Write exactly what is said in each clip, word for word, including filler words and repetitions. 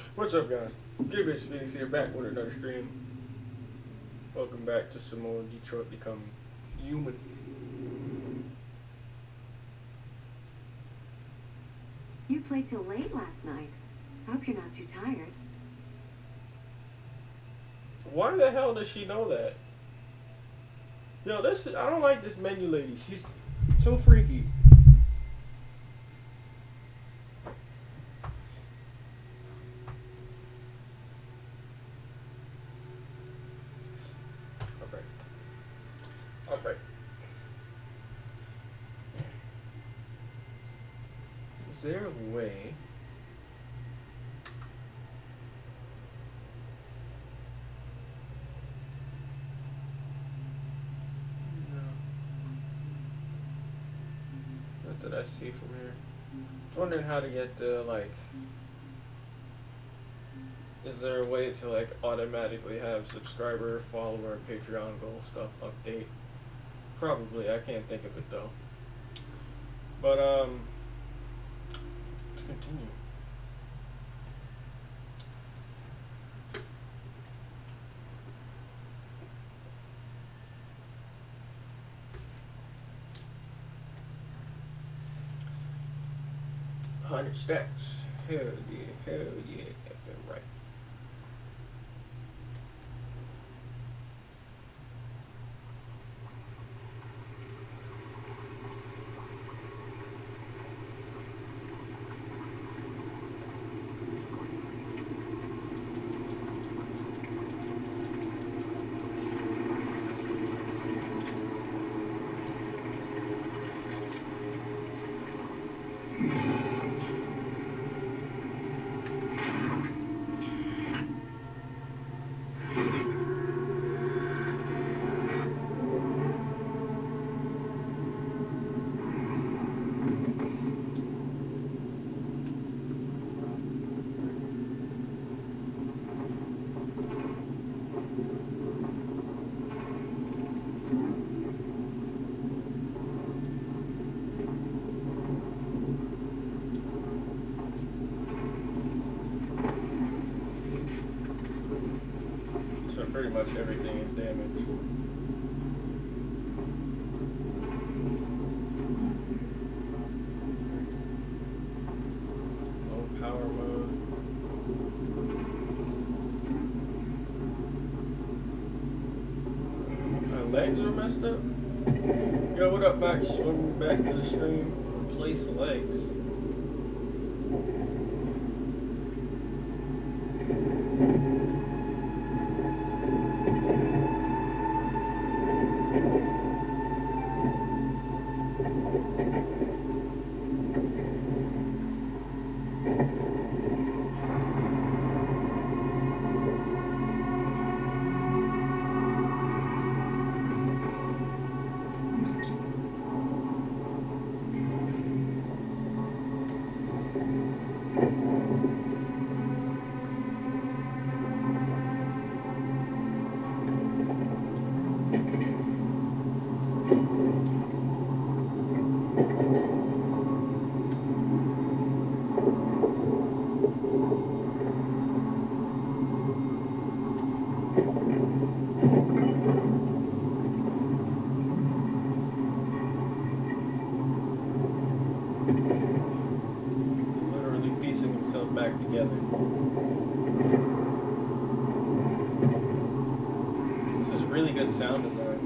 What's up, guys? J B S Phoenix here, back with another stream. Welcome back to some more Detroit Become Human. You played till late last night. I hope you're not too tired. Why the hell does she know that? Yo, this I don't like this menu lady. She's so freaky. Okay. Okay. Is there a way? That I see from here. I was wondering how to get the, like, is there a way to, like, automatically have subscriber, follower, Patreon goal stuff update? Probably. I can't think of it though. But um to continue. Hundred stacks. Hell yeah, hell yeah, if they're right. Pretty much everything is damaged. Low power mode. My legs are messed up. Yo, what up, Max? Welcome back to the stream. Replace legs. Sound design.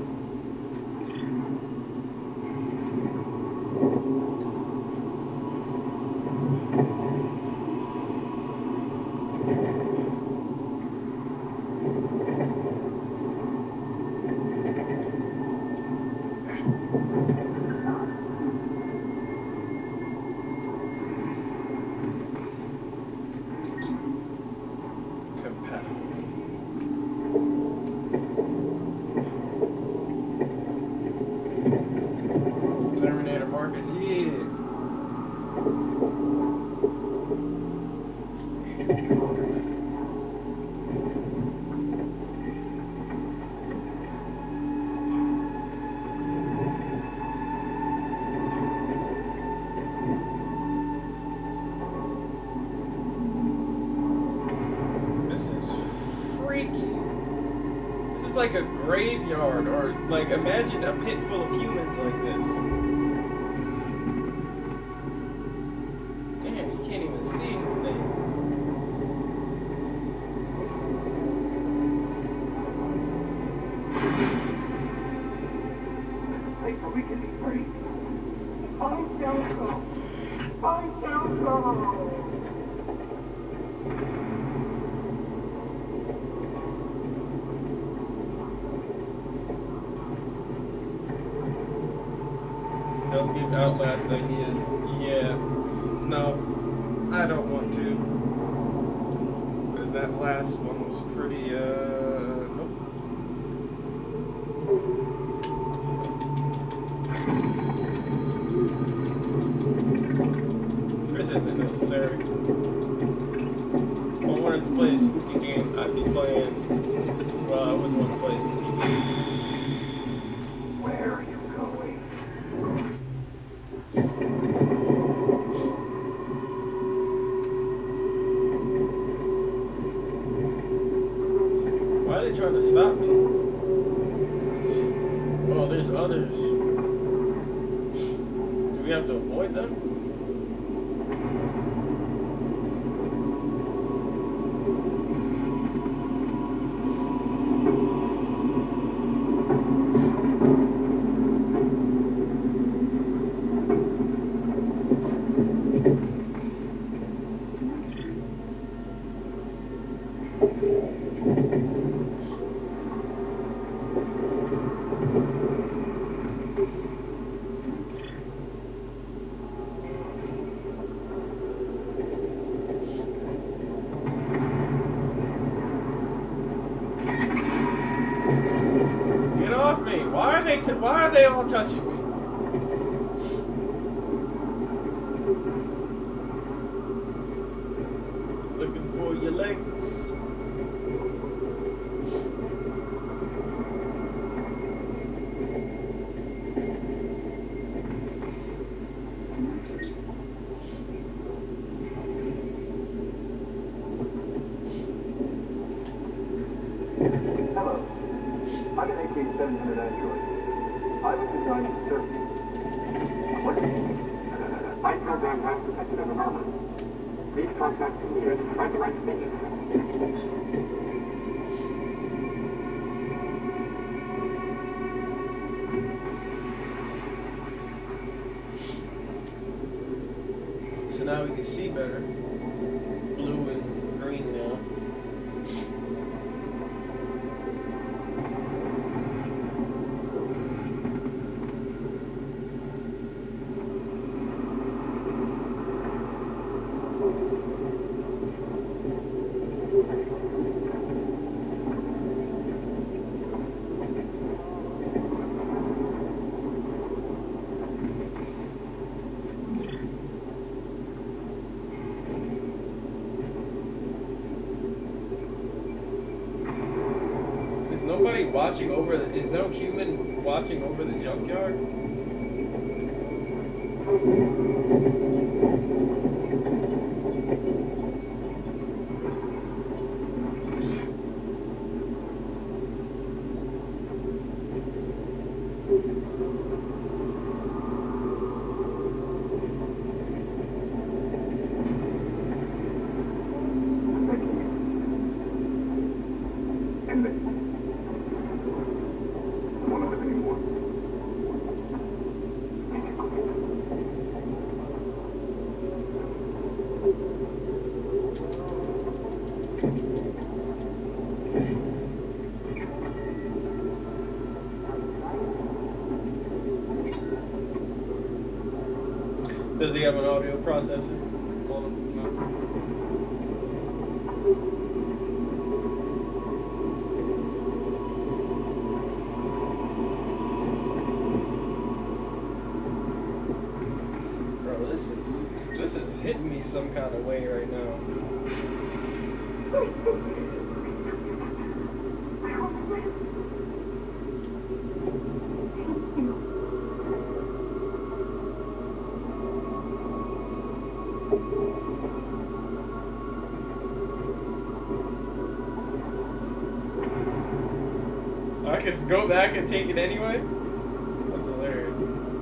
freaky. This is like a graveyard, or like imagine a pit full of humans like this. Damn, you can't even see anything. There's a place where we can be free. Find Jericho. Find Jericho. Don't give Outlast ideas. Yeah. No. I don't want to. Because that last one was pretty, uh... nope. This isn't necessary. If I wanted to play a spooky game, I'd be playing... Well, I wouldn't want to play a spooky game. Where are you going? Why are they trying to stop me? Well, there's others. Do we have to avoid them? Get off me! Why are they? T why are they all touching me? Looking for your legs. Hello. I'm an A K seven hundred android. I was designed to serve you. What is this? My program has detected an anomaly. Please contact the nearest satellite maintenance center. So now we can see better. Blue and green now. Nobody watching over the, is no human watching over the junkyard? Does he have an audio processor? Hold on, no. Bro, this is this is hitting me some kind of way right now. I can go back and take it anyway? That's hilarious.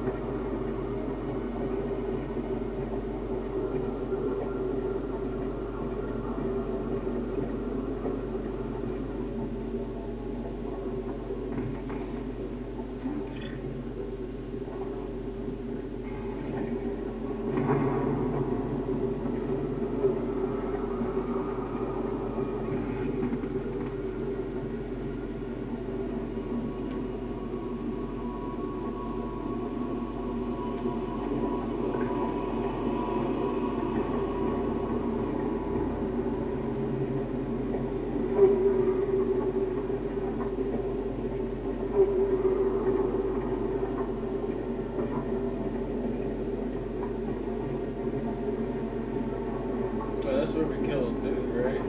That's where we killed dude, right?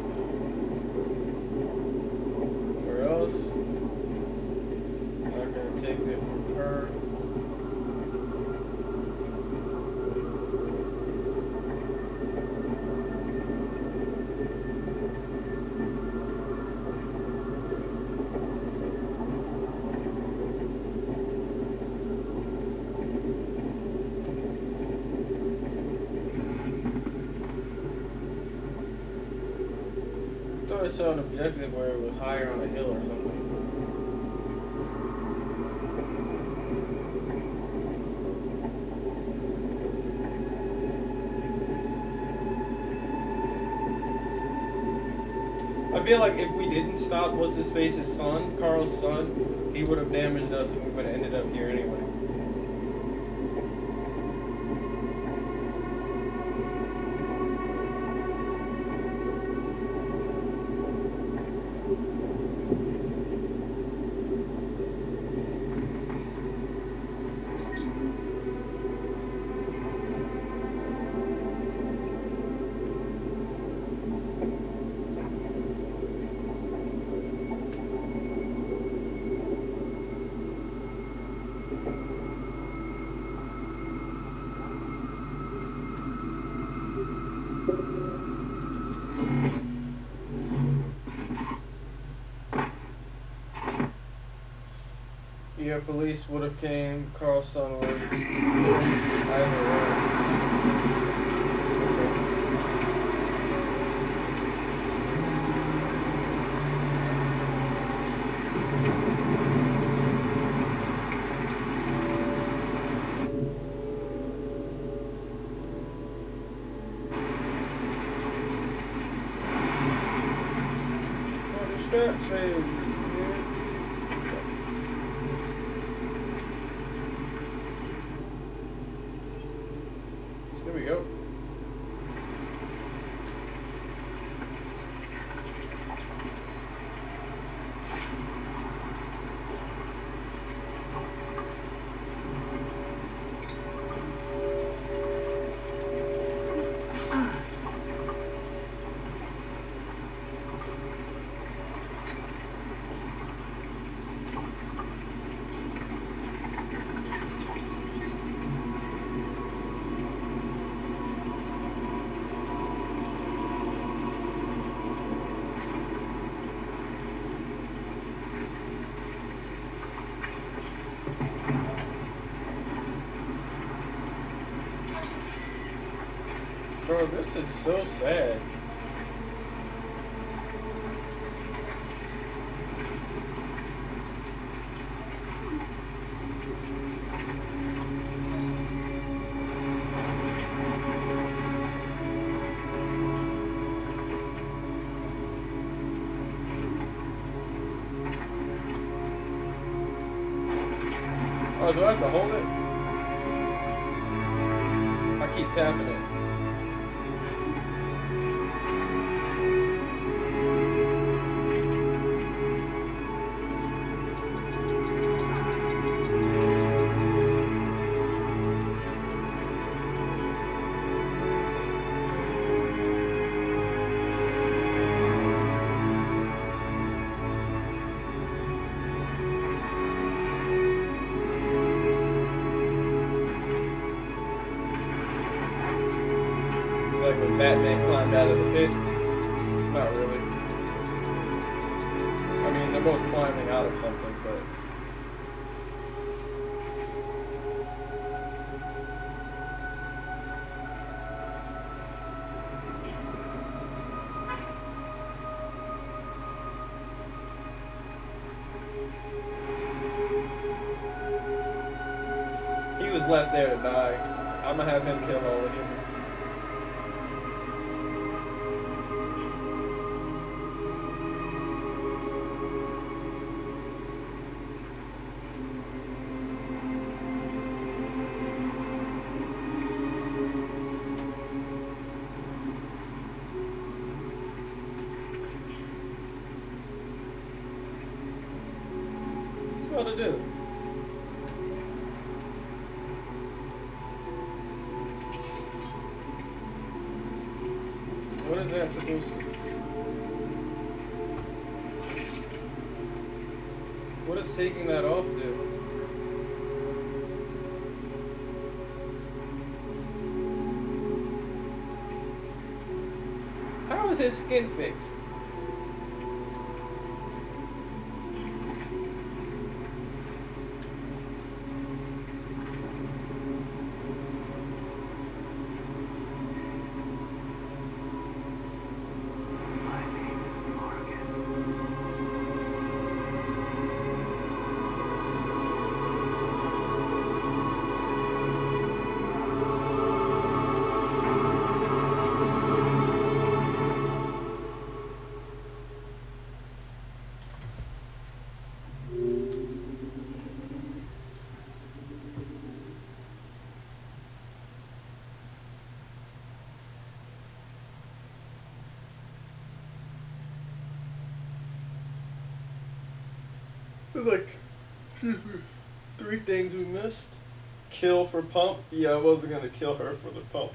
Where else? Not gonna take it from her. I saw an objective where it was higher on a hill or something. I feel like if we didn't stop what's his face's son, Carl's son, he would have damaged us and we would have ended up here anyway. Yeah, police would have came, Carl's son would have either way. Oh, the strap saved. Here we go. Bro, this is so sad. Oh, do I have to hold it? I keep tapping it. Like when Batman climbed out of the pit. Not really. I mean, the they're both climbing out of something, but... He was left there to die. I'm gonna have him kill all the humans. What to do? What is that supposed to? What does taking that off do? How is his skin fixed? There's like three things we missed. Kill for pump. Yeah, I wasn't gonna kill her for the pump.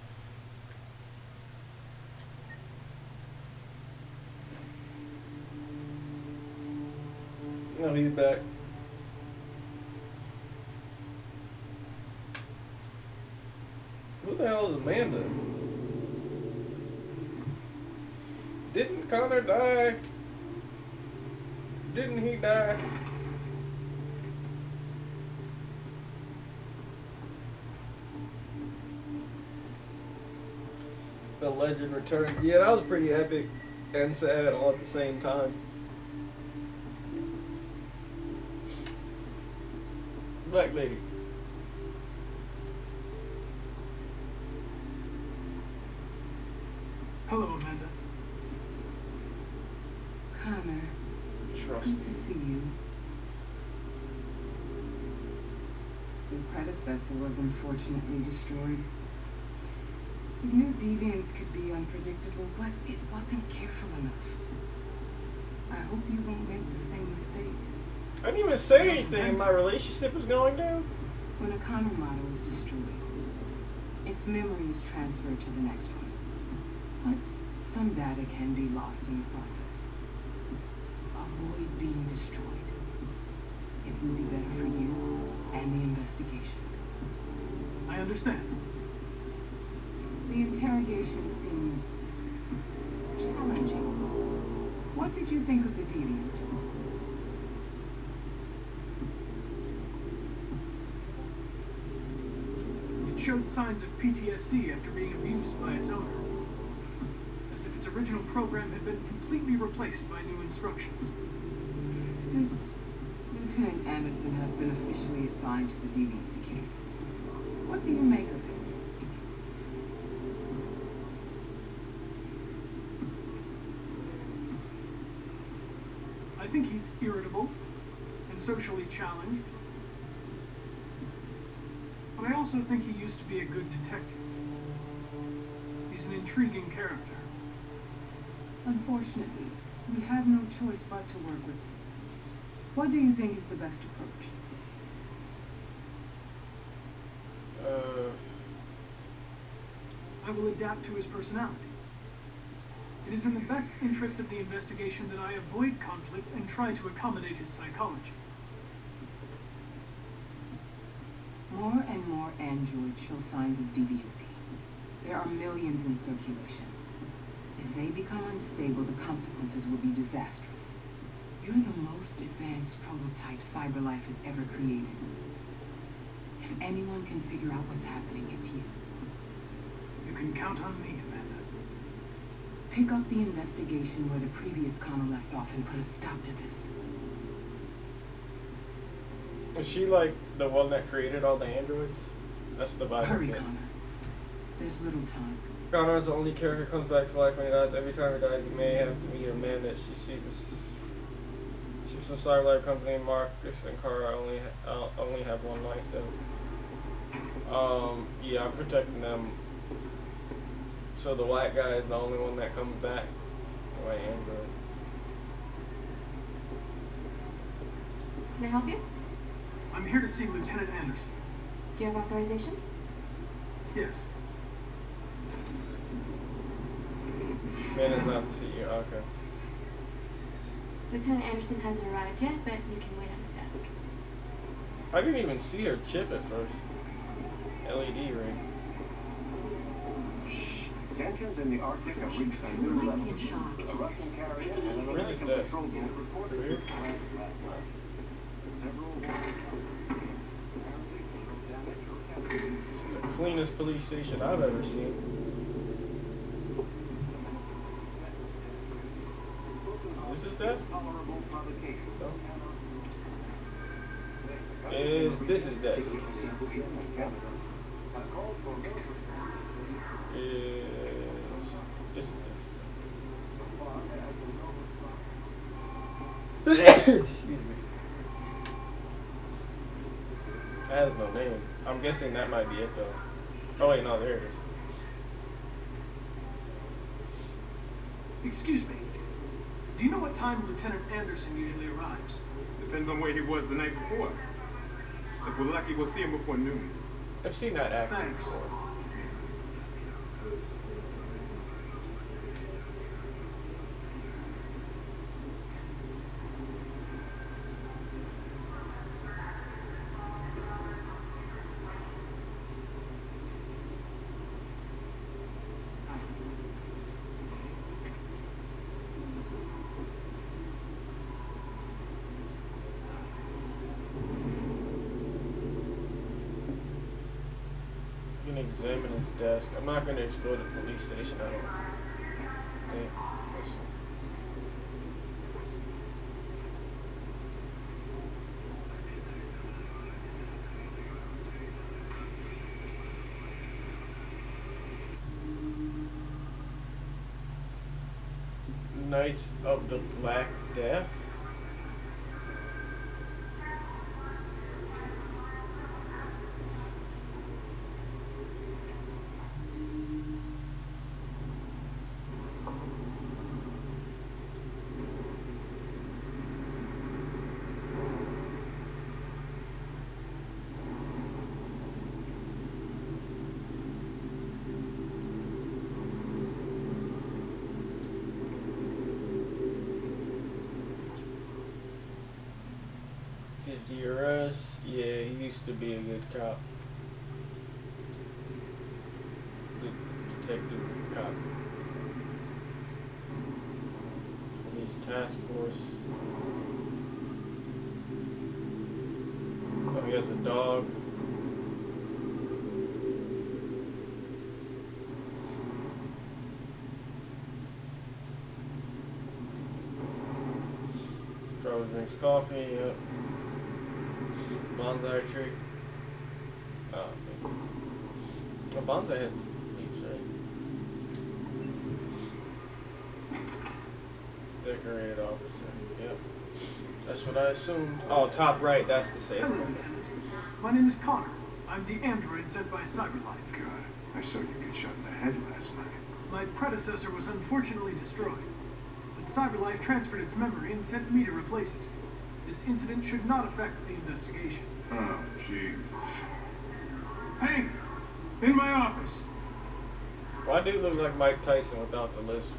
No, he's back. Who the hell is Amanda? Didn't Connor die? Didn't he die? The legend returned. Yeah, that was pretty epic and sad all at the same time. Black lady. Hello, Amanda. Connor, it's Trust. good to see you. Your predecessor was unfortunately destroyed. We knew deviants could be unpredictable, but it wasn't careful enough. I hope you won't make the same mistake. I didn't even say anything. My relationship was going down. When a Connor model is destroyed, its memory is transferred to the next one. But some data can be lost in the process. Avoid being destroyed. It will be better for you and the investigation. I understand. The interrogation seemed challenging. What did you think of the deviant? It showed signs of P T S D after being abused by its owner. As if its original program had been completely replaced by new instructions. This Lieutenant Anderson has been officially assigned to the deviancy case. What do you make of him? I think he's irritable and socially challenged. But I also think he used to be a good detective. He's an intriguing character. Unfortunately, we have no choice but to work with him. What do you think is the best approach? Uh, I will adapt to his personality. It is in the best interest of the investigation that I avoid conflict and try to accommodate his psychology. More and more androids show signs of deviancy. There are millions in circulation. If they become unstable, the consequences will be disastrous. You're the most advanced prototype CyberLife has ever created. If anyone can figure out what's happening, it's you. You can count on me, Amanda. Pick up the investigation where the previous Connor left off and put a stop to this. Is she like the one that created all the androids? That's the vibe. Hurry, Connor. There's little time. Connor is the only character who comes back to life when he dies. Every time he dies, you may have to meet a man that she sees this. She's from CyberLife Company. Marcus and Kara only ha uh, only have one life though. Um, yeah, I'm protecting them. So the white guy is the only one that comes back. The white android. Can I help you? I'm here to see Lieutenant Anderson. Do you have authorization? Yes. Man is not to see you. Okay. Lieutenant Anderson hasn't arrived yet, but you can wait on his desk. I didn't even see her chip at first. L E D ring. Tensions in the Arctic have reached a new You might level. be in shock. A Just Russian carrier take it and an easy. American Really? patrol boat reported Weird. to land last night. Several apparently show damage or captured. It's the cleanest police station I've ever seen. This is desk? Tolerable provocation. No. Is this is desk? Canada have called for military Is this is so far as desk? Excuse me. That has no name. I'm guessing that might be it though. Oh wait, no, there it is. Excuse me. Do you know what time Lieutenant Anderson usually arrives? Depends on where he was the night before. If we're lucky, we'll see him before noon. I've seen that actor Thanks. before. You can examine his desk. I'm not going to explore the police station. I don't think. Listen. Knights of the Black Death. Did he arrest? Yeah, he used to be a good cop. Good detective cop. Police task force. Oh, he has a dog. Probably drinks coffee, yep. Bonsai tree. Oh, maybe. Well, bonsai has leaves, right? Decorated officer. Yep. That's what I assumed. Oh, top right. That's the same. Hello, Lieutenant. My name is Connor. I'm the android sent by CyberLife. God, I saw you get shot in the head last night. My predecessor was unfortunately destroyed, but CyberLife transferred its memory and sent me to replace it. This incident should not affect the investigation. Oh, Jesus. Hey! In my office! Why do you look like Mike Tyson without the list?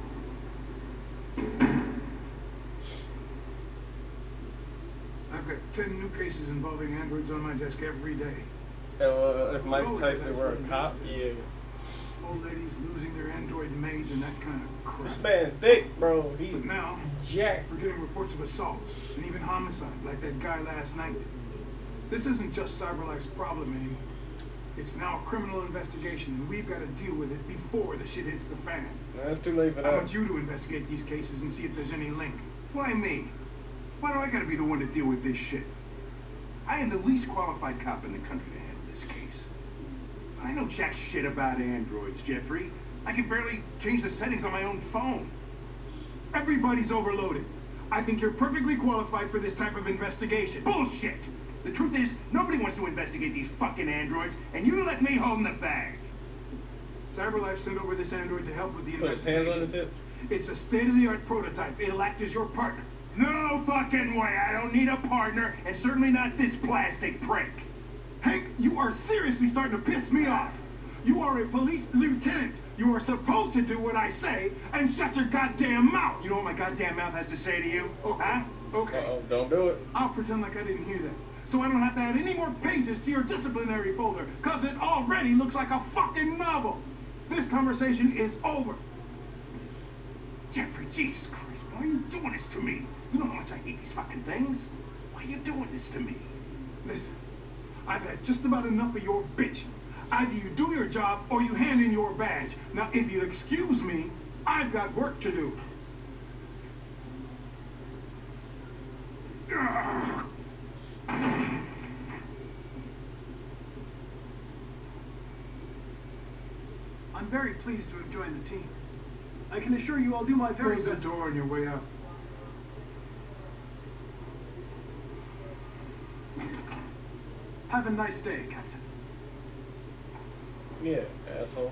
I've got ten new cases involving androids on my desk every day. Uh, if Mike Always Tyson has were a one cop, incident. yeah. Old ladies losing their android maids and that kind of crap. This man thick, bro. He's But now, jacked. we're getting reports of assaults and even homicide, like that guy last night. This isn't just CyberLife's problem anymore. It's now a criminal investigation, and we've got to deal with it before the shit hits the fan. No, it's too late for I that. want you to investigate these cases and see if there's any link. Why me? Why do I gotta be the one to deal with this shit? I am the least qualified cop in the country to handle this case. I know jack shit about androids, Jeffrey. I can barely change the settings on my own phone. Everybody's overloaded. I think you're perfectly qualified for this type of investigation. Bullshit! The truth is, nobody wants to investigate these fucking androids, and you let me hold the bag. CyberLife sent over this android to help with the Put his hands on his investigation. hips. It's a state-of-the-art prototype. It'll act as your partner. No fucking way! I don't need a partner, and certainly not this plastic prick. Hank, you are seriously starting to piss me off. You are a police lieutenant. You are supposed to do what I say and shut your goddamn mouth. You know what my goddamn mouth has to say to you? Okay. Huh? Okay. Uh-oh, don't do it. I'll pretend like I didn't hear that. So I don't have to add any more pages to your disciplinary folder, because it already looks like a fucking novel. This conversation is over. Jeffrey, Jesus Christ, why are you doing this to me? You know how much I hate these fucking things. Why are you doing this to me? Listen, I've had just about enough of your bitching. Either you do your job or you hand in your badge. Now, if you'll excuse me, I've got work to do. I'm very pleased to have joined the team. I can assure you I'll do my very best. Close the door on your way out. Have a nice day, Captain. Yeah, asshole.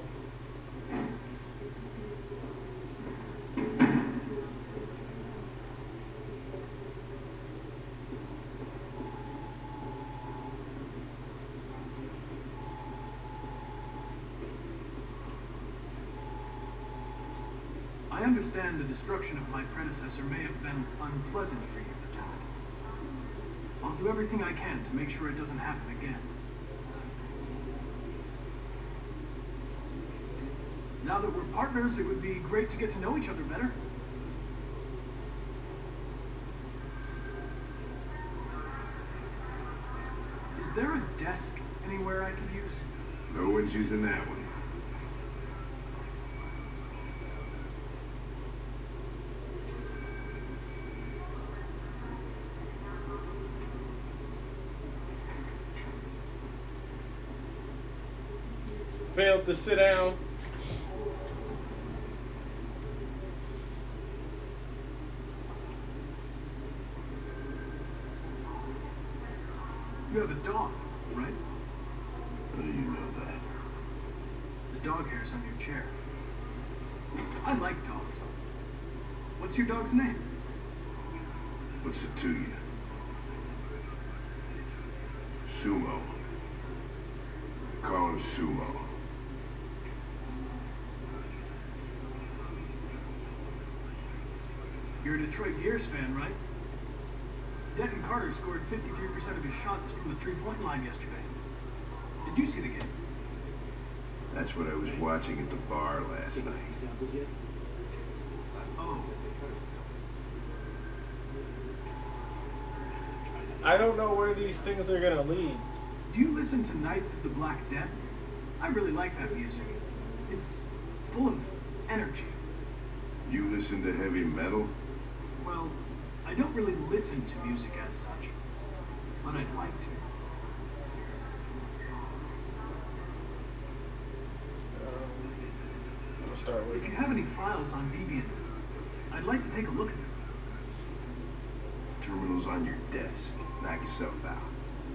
I understand the destruction of my predecessor may have been unpleasant for you, Lieutenant. I'll do everything I can to make sure it doesn't happen again. Now that we're partners, it would be great to get to know each other better. Is there a desk anywhere I could use? No one's using that one. Failed to sit down. You have a dog, right? How do you know that? The dog hair's on your chair. I like dogs. What's your dog's name? What's it to you? Sumo. Call him Sumo. You're a Detroit Gears fan, right? Denton Carter scored fifty-three percent of his shots from the three-point line yesterday. Did you see the game? That's what I was watching at the bar last night. Oh. I don't know where these things are gonna lead. Do you listen to Knights of the Black Death? I really like that music. It's full of energy. You listen to heavy metal? Well, I don't really listen to music as such, but I'd like to. Um, I'm gonna start with. If you have any files on Deviants, I'd like to take a look at them. Terminal's on your desk. Knock yourself out.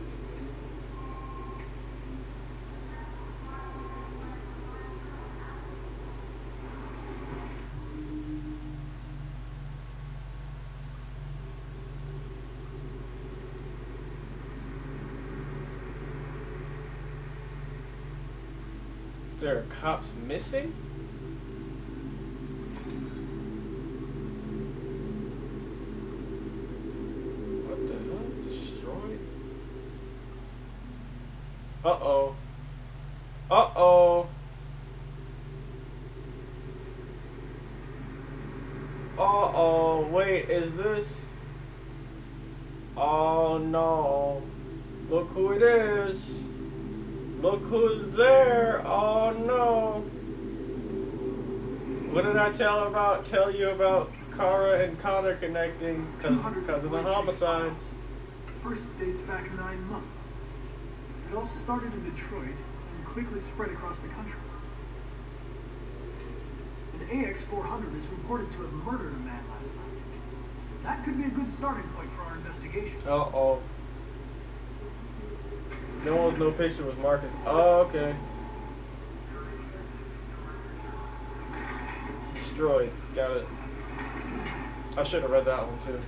There are cops missing? What the hell? Destroy? Uh-oh. Uh-oh. Uh-oh. Wait, is this... Oh, no. Look who it is. Look who's there. Oh, no. What did I tell about? Tell you about Kara and Connor connecting because of the homicide. First dates back nine months. It all started in Detroit and quickly spread across the country. An A X four hundred is reported to have murdered a man last night. That could be a good starting point for our investigation. Uh-oh. No one's no picture was Marcus. Oh, okay. Destroyed. Got it. I should have read that one too.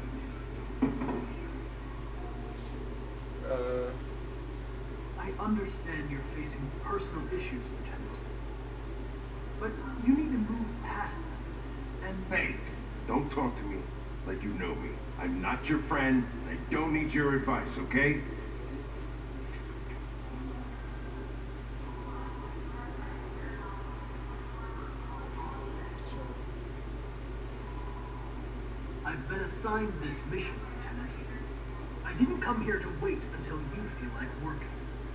Uh, I understand you're facing personal issues, Lieutenant. But you need to move past them. And Hey, don't talk to me like you know me. I'm not your friend. I don't need your advice, okay? I've been assigned this mission, Lieutenant. I didn't come here to wait until you feel like working.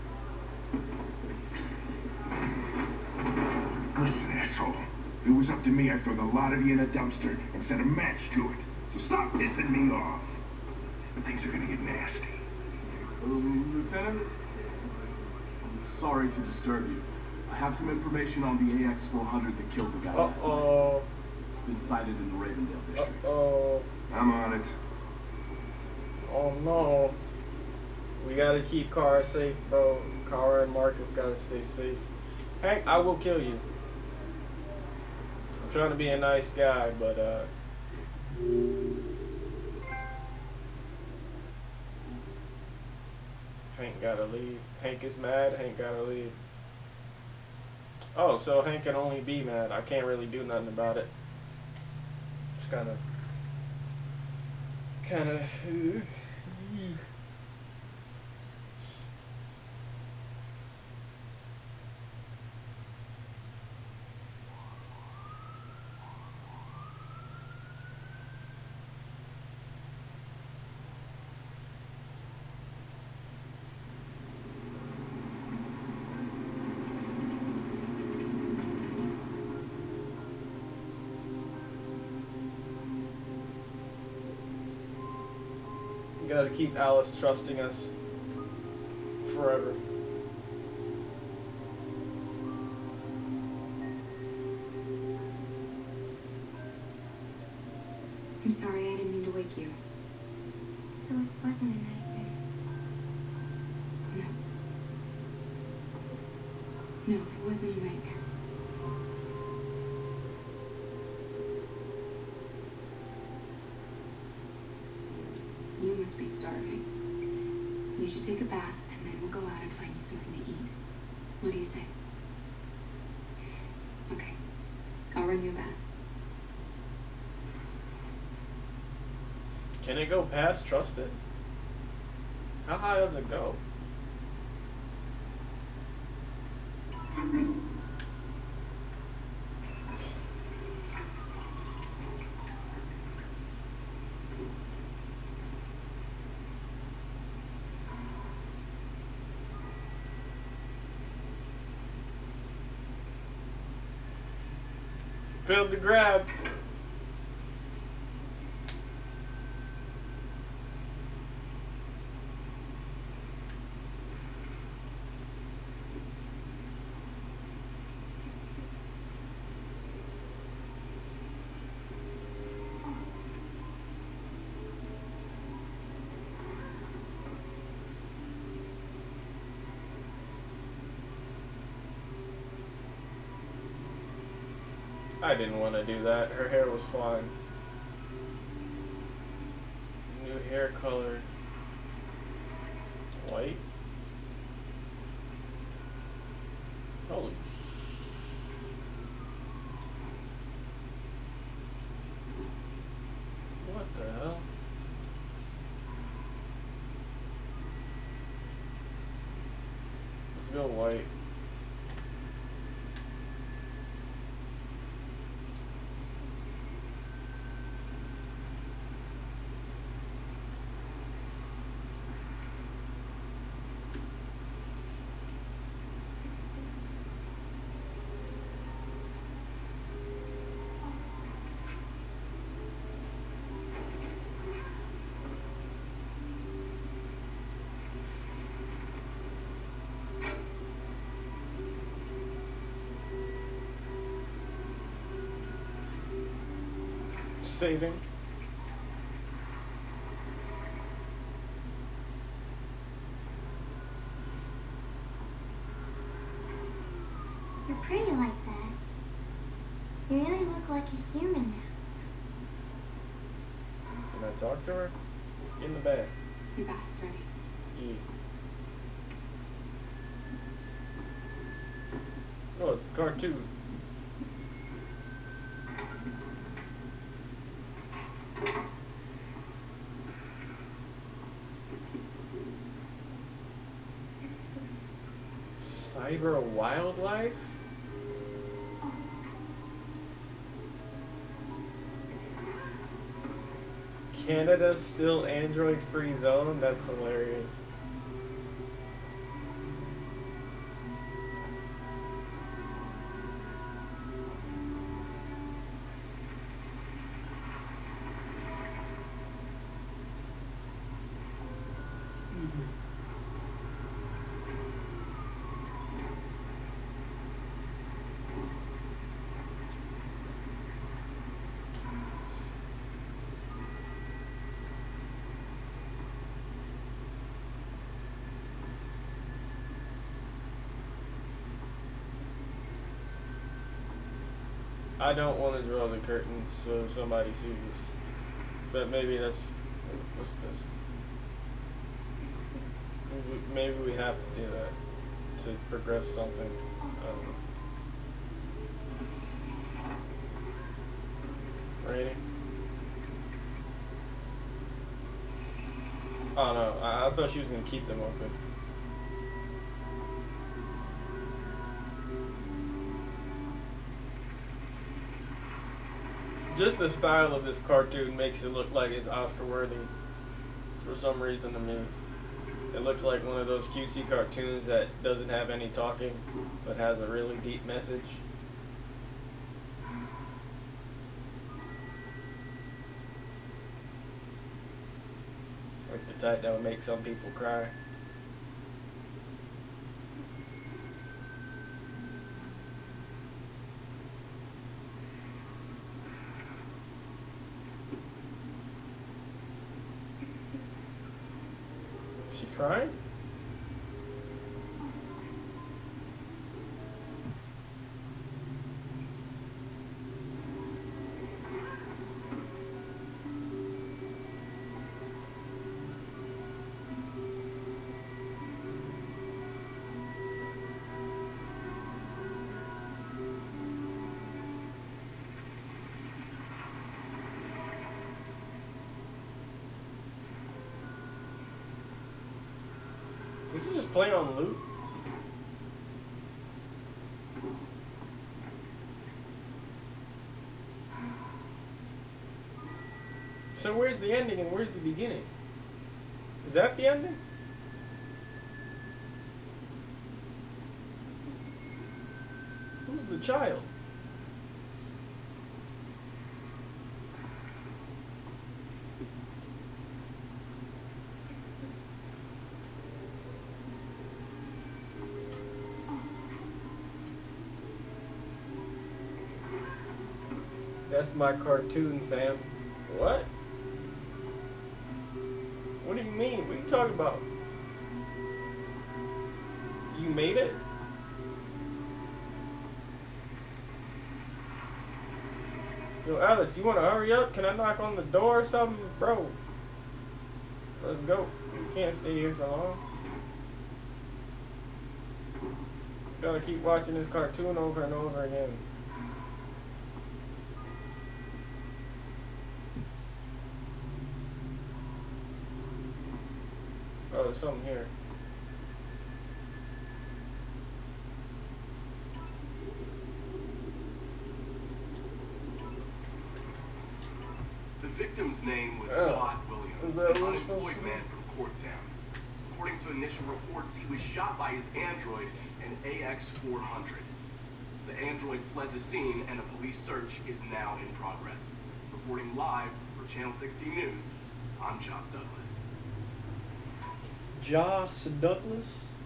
Listen, asshole. If it was up to me, I'd throw the lot of you in a dumpster and set a match to it. So stop pissing me off. But things are gonna get nasty. Uh, Lieutenant? I'm sorry to disturb you. I have some information on the A X four hundred that killed the guy last night. uh-oh. It's been sighted in the Ravendale district. Uh-oh. I'm on it. Oh no. We gotta keep Kara safe, bro. Kara and Marcus gotta stay safe. Hank, I will kill you. I'm trying to be a nice guy, but uh Hank gotta leave. Hank is mad, Hank gotta leave. Oh, so Hank can only be mad. I can't really do nothing about it. Just kinda kinda gotta keep Alice trusting us forever. I'm sorry, I didn't mean to wake you. So it wasn't a nightmare. No. No, it wasn't a nightmare. You must be starving. You should take a bath, and then we'll go out and find you something to eat. What do you say? Okay. I'll run you a bath. Can it go past trust it? How high does it go? Failed to grab. I didn't want to do that. Her hair was flying. New hair color. White. Holy. What the hell? Snow White. Saving. You're pretty like that. You really look like a human now. Can I talk to her? In the bag. Your bath's ready. Yeah. Oh, it's a cartoon. Cyber wildlife? Canada's still Android-free zone? That's hilarious. I don't want to draw the curtains so somebody sees us. But maybe that's... What's this? Maybe we have to do that to progress something. I don't know. Raining? Oh no, I, I thought she was going to keep them open. Just the style of this cartoon makes it look like it's Oscar worthy for some reason to me. It looks like one of those cutesy cartoons that doesn't have any talking but has a really deep message. Like the type that would make some people cry. She trying? Did you just play on loop? So where's the ending and where's the beginning? Is that the ending? Who's the child? That's my cartoon, fam. What? What do you mean? What are you talking about? You made it? Yo, Alice, you want to hurry up? Can I knock on the door or something? Bro, let's go. We can't stay here for long. Gotta keep watching this cartoon over and over again. Oh, there's something here. victim's name was Oh. Todd Williams, Is that an what it's supposed unemployed to be? man from Corktown. According to initial reports, he was shot by his android, an A X four hundred. The android fled the scene, and a police search is now in progress. Reporting live for Channel sixteen News, I'm Josh Douglas. Josh Douglas?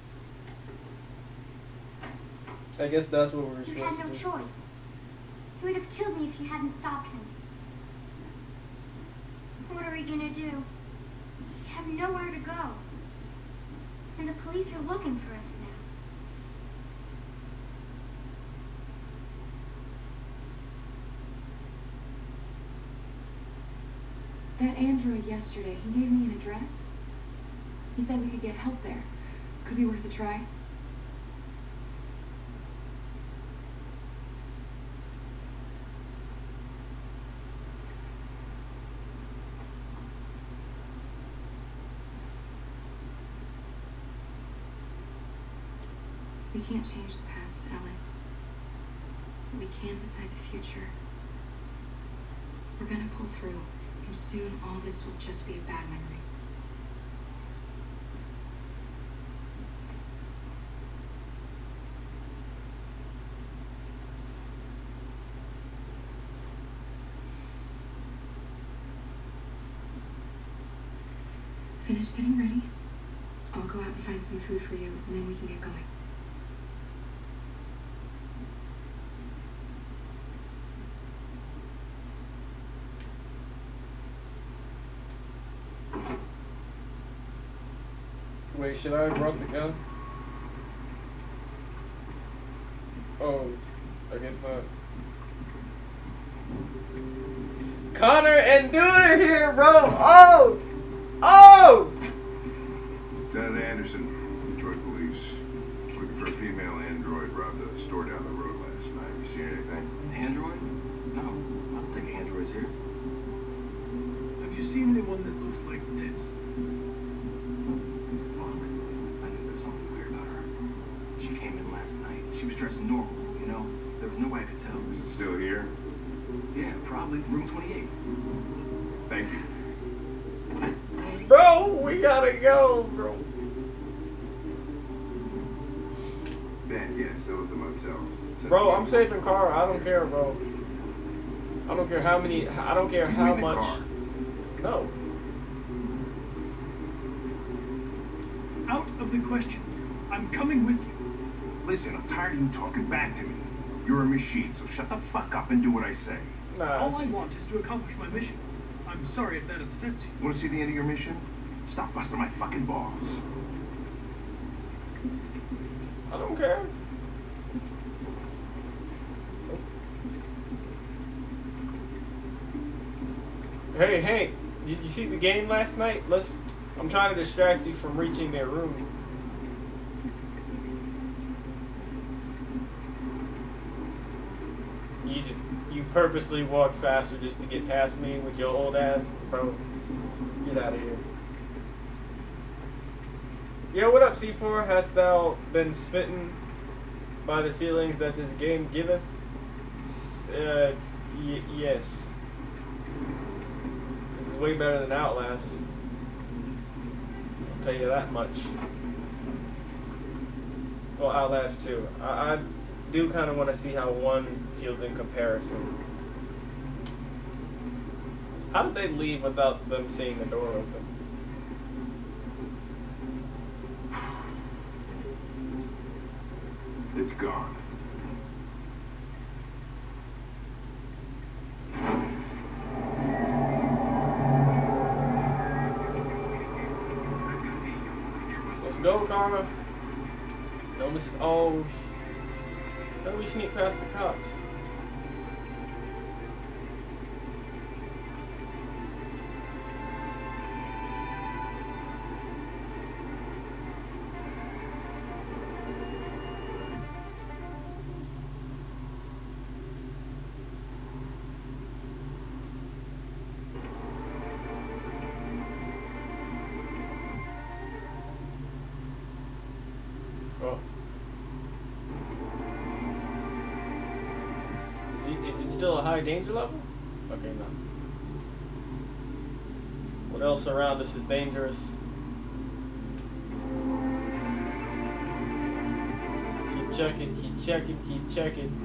I guess that's what we're You supposed had to no do. choice. He would have killed me if you hadn't stopped him. What are we gonna do? We have nowhere to go. And the police are looking for us now. That android yesterday, he gave me an address. He said we could get help there. Could be worth a try. We can't change the past, Alice. But we can decide the future. We're gonna pull through, and soon all this will just be a bad memory. Finish getting ready. I'll go out and find some food for you, and then we can get going. Wait, should I have brought the gun? Oh, I guess not. Connor and Dude are here, bro! Oh! Oh! Lieutenant Anderson, Detroit Police. Looking for a female android robbed a store down the road last night. You seen anything? Android? No, I don't think android's here. Have you seen anyone that looks like this? I knew there was something weird about her. She came in last night. She was dressed normal, you know? There was no way I could tell. Is it still here? Yeah, probably. Room twenty-eight. Thank you. Bro, we gotta go, bro. Ben, yeah, still at the motel. Since Bro, you- I'm saving car. I don't care, bro. I don't care how many. I don't care You how in the much. car? No. Out of the question. I'm coming with you. Listen, I'm tired of you talking back to me. You're a machine, so shut the fuck up and do what I say. All I want is to accomplish my mission. I'm sorry if that upsets you. Want to see the end of your mission? Stop busting my fucking balls. I don't care. Hey, Hank, did you see the game last night? Let's. I'm trying to distract you from reaching their room. You just you purposely walk faster just to get past me with your old ass, bro. Get out of here. Yo, what up, C four? Hast thou been smitten by the feelings that this game giveth? S- Uh, y yes. This is way better than Outlast. I'll tell you that much. Well, Outlast two. I, I do kind of want to see how one feels in comparison. How did they leave without them seeing the door open? It's gone. Let's go, Karma. No, we, oh, no, we sneak past the cops. Oh. Is, he, is it still a high danger level? Okay, no. What else around us is dangerous? Keep checking, keep checking, keep checking.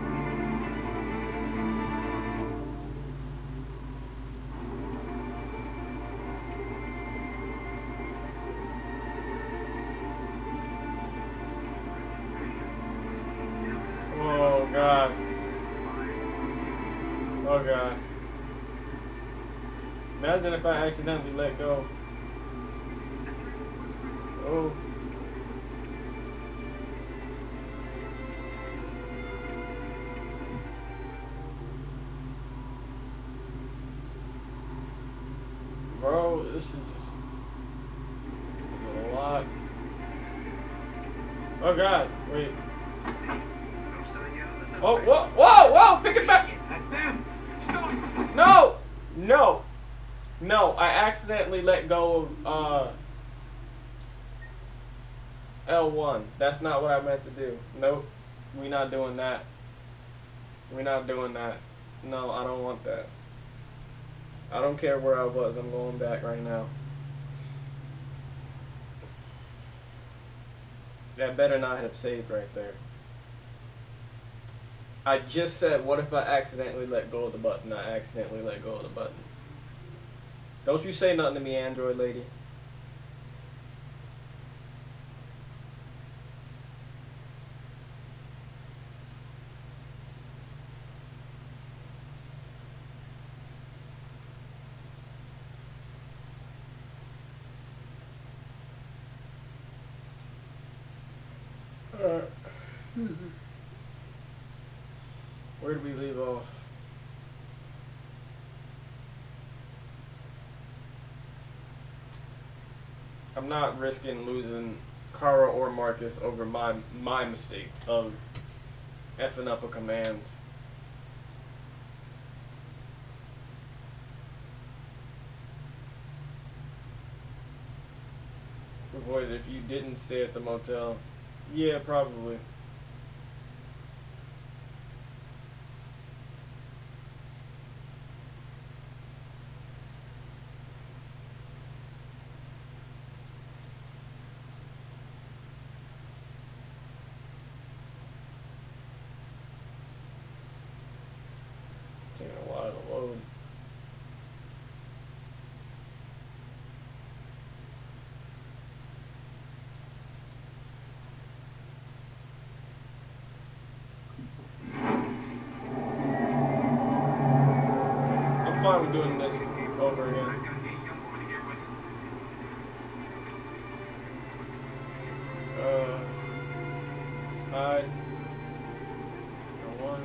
Oh God. Oh God. Imagine if I accidentally let go. Oh. Bro, this is, this is a lot. Oh God, wait. Oh, whoa, whoa, whoa, pick it back. That's them. Stop. No, no, no, I accidentally let go of uh, L one. That's not what I meant to do. Nope, we're not doing that. We're not doing that. No, I don't want that. I don't care where I was. I'm going back right now. That better not have saved right there. I just said, what if I accidentally let go of the button? I accidentally let go of the button. Don't you say nothing to me, Android lady. Uh, where did we leave off? I'm not risking losing Kara or Marcus over my my mistake of effing up a command. Avoid it if you didn't stay at the motel. Yeah, probably. Taking a while to load. I'm fine with doing this over again. Uh, hide. One.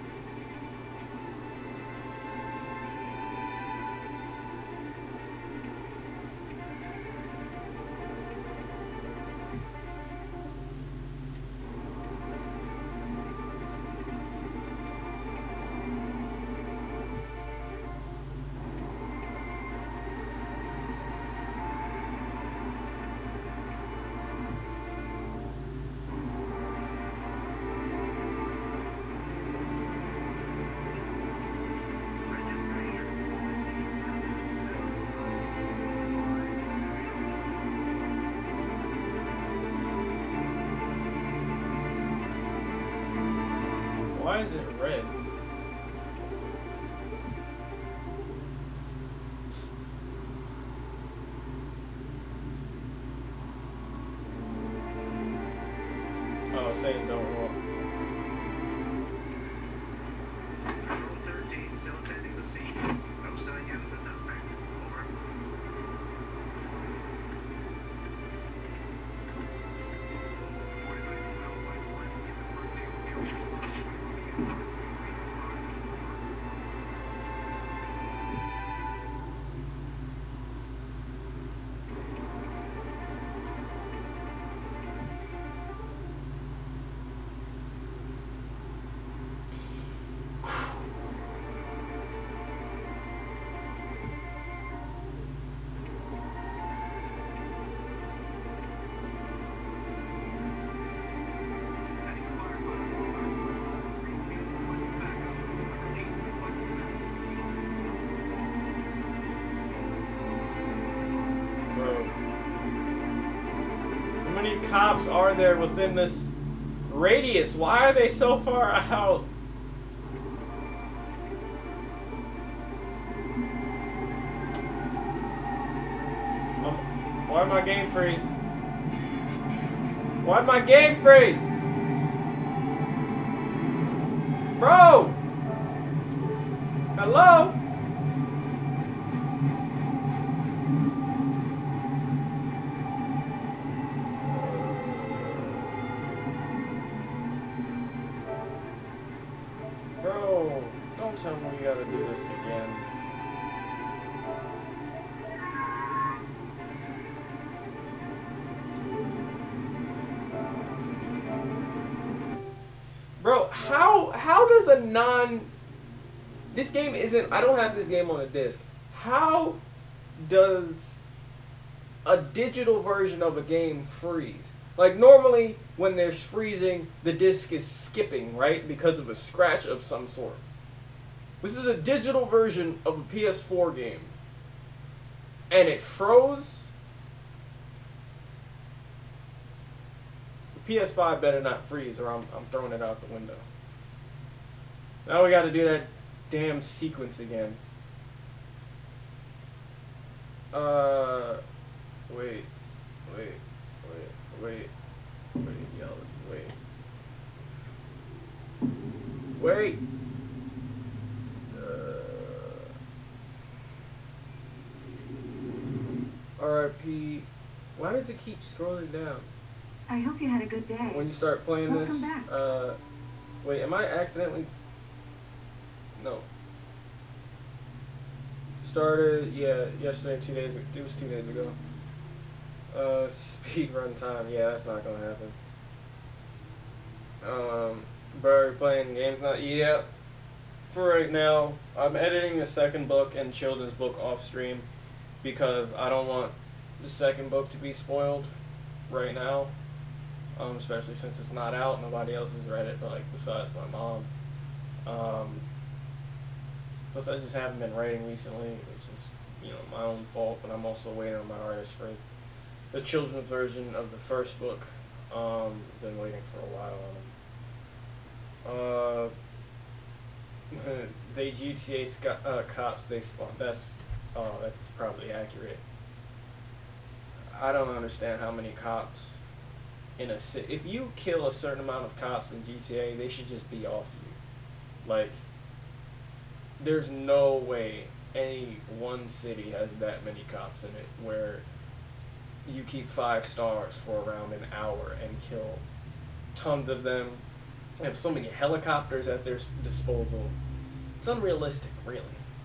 Why is it red? Oh, saying don't walk. Control thirteen, still attending the scene. No sign yet of the suspect. Over. many cops are there within this radius? Why are they so far out? Oh, why'd my game freeze? Why'd my game freeze? Bro! Hello? Bro, don't tell me we gotta do this again. Bro, how how does a non this game isn't I don't have this game on a disc. How does a digital version of a game freeze? Like normally when there's freezing, the disc is skipping, right? Because of a scratch of some sort. This is a digital version of a P S four game. And it froze. P S five better not freeze or I'm, I'm throwing it out the window. Now we gotta do that damn sequence again. Uh, wait, wait, wait, wait, wait, yell, wait. Wait! Uh, R I P. Why does it keep scrolling down? I hope you had a good day. When you start playing Welcome this, back. uh, wait, am I accidentally? No. Started, yeah, yesterday, two days, it was two days ago. Uh, speed run time, yeah, that's not gonna happen. Um, bro, playing games not, yeah. For right now, I'm editing the second book and children's book off stream because I don't want the second book to be spoiled right now. Um, especially since it's not out, nobody else has read it, but like besides my mom. Um, plus, I just haven't been writing recently, which is you know my own fault. But I'm also waiting on my artist for the children's version of the first book. Um, been waiting for a while on them. Uh, they G T A sc uh, cops. They spawn. That's oh, that's probably accurate. I don't understand how many cops. In a city, if you kill a certain amount of cops in G T A, they should just be off you. Like, there's no way any one city has that many cops in it where you keep five stars for around an hour and kill tons of them. Have so many helicopters at their disposal. It's unrealistic, really.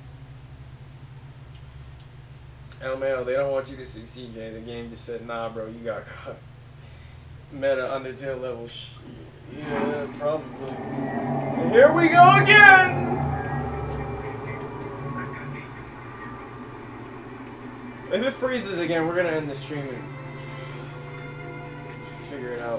L M A O, they don't want you to see C J. The game just said, nah, bro, you got caught. Meta Undertale level shit. Yeah, probably. And here we go again! If it freezes again, we're gonna end the stream and figure it out.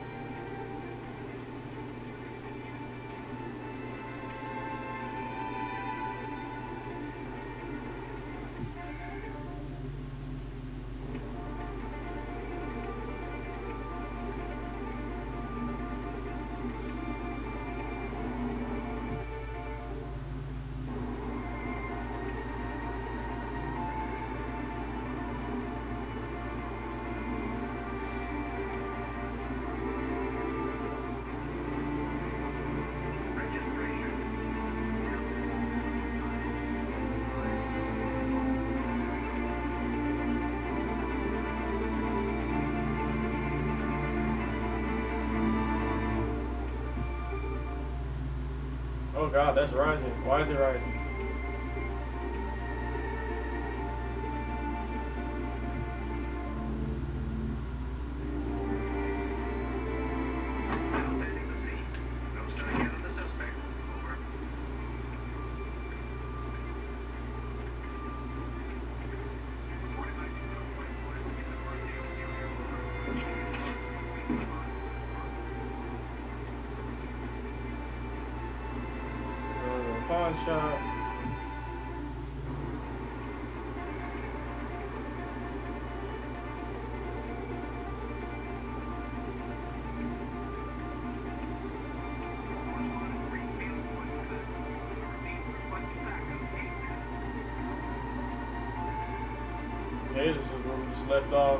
Oh god, that's rising. Why is it rising? Pawn shop. This is where we just left off.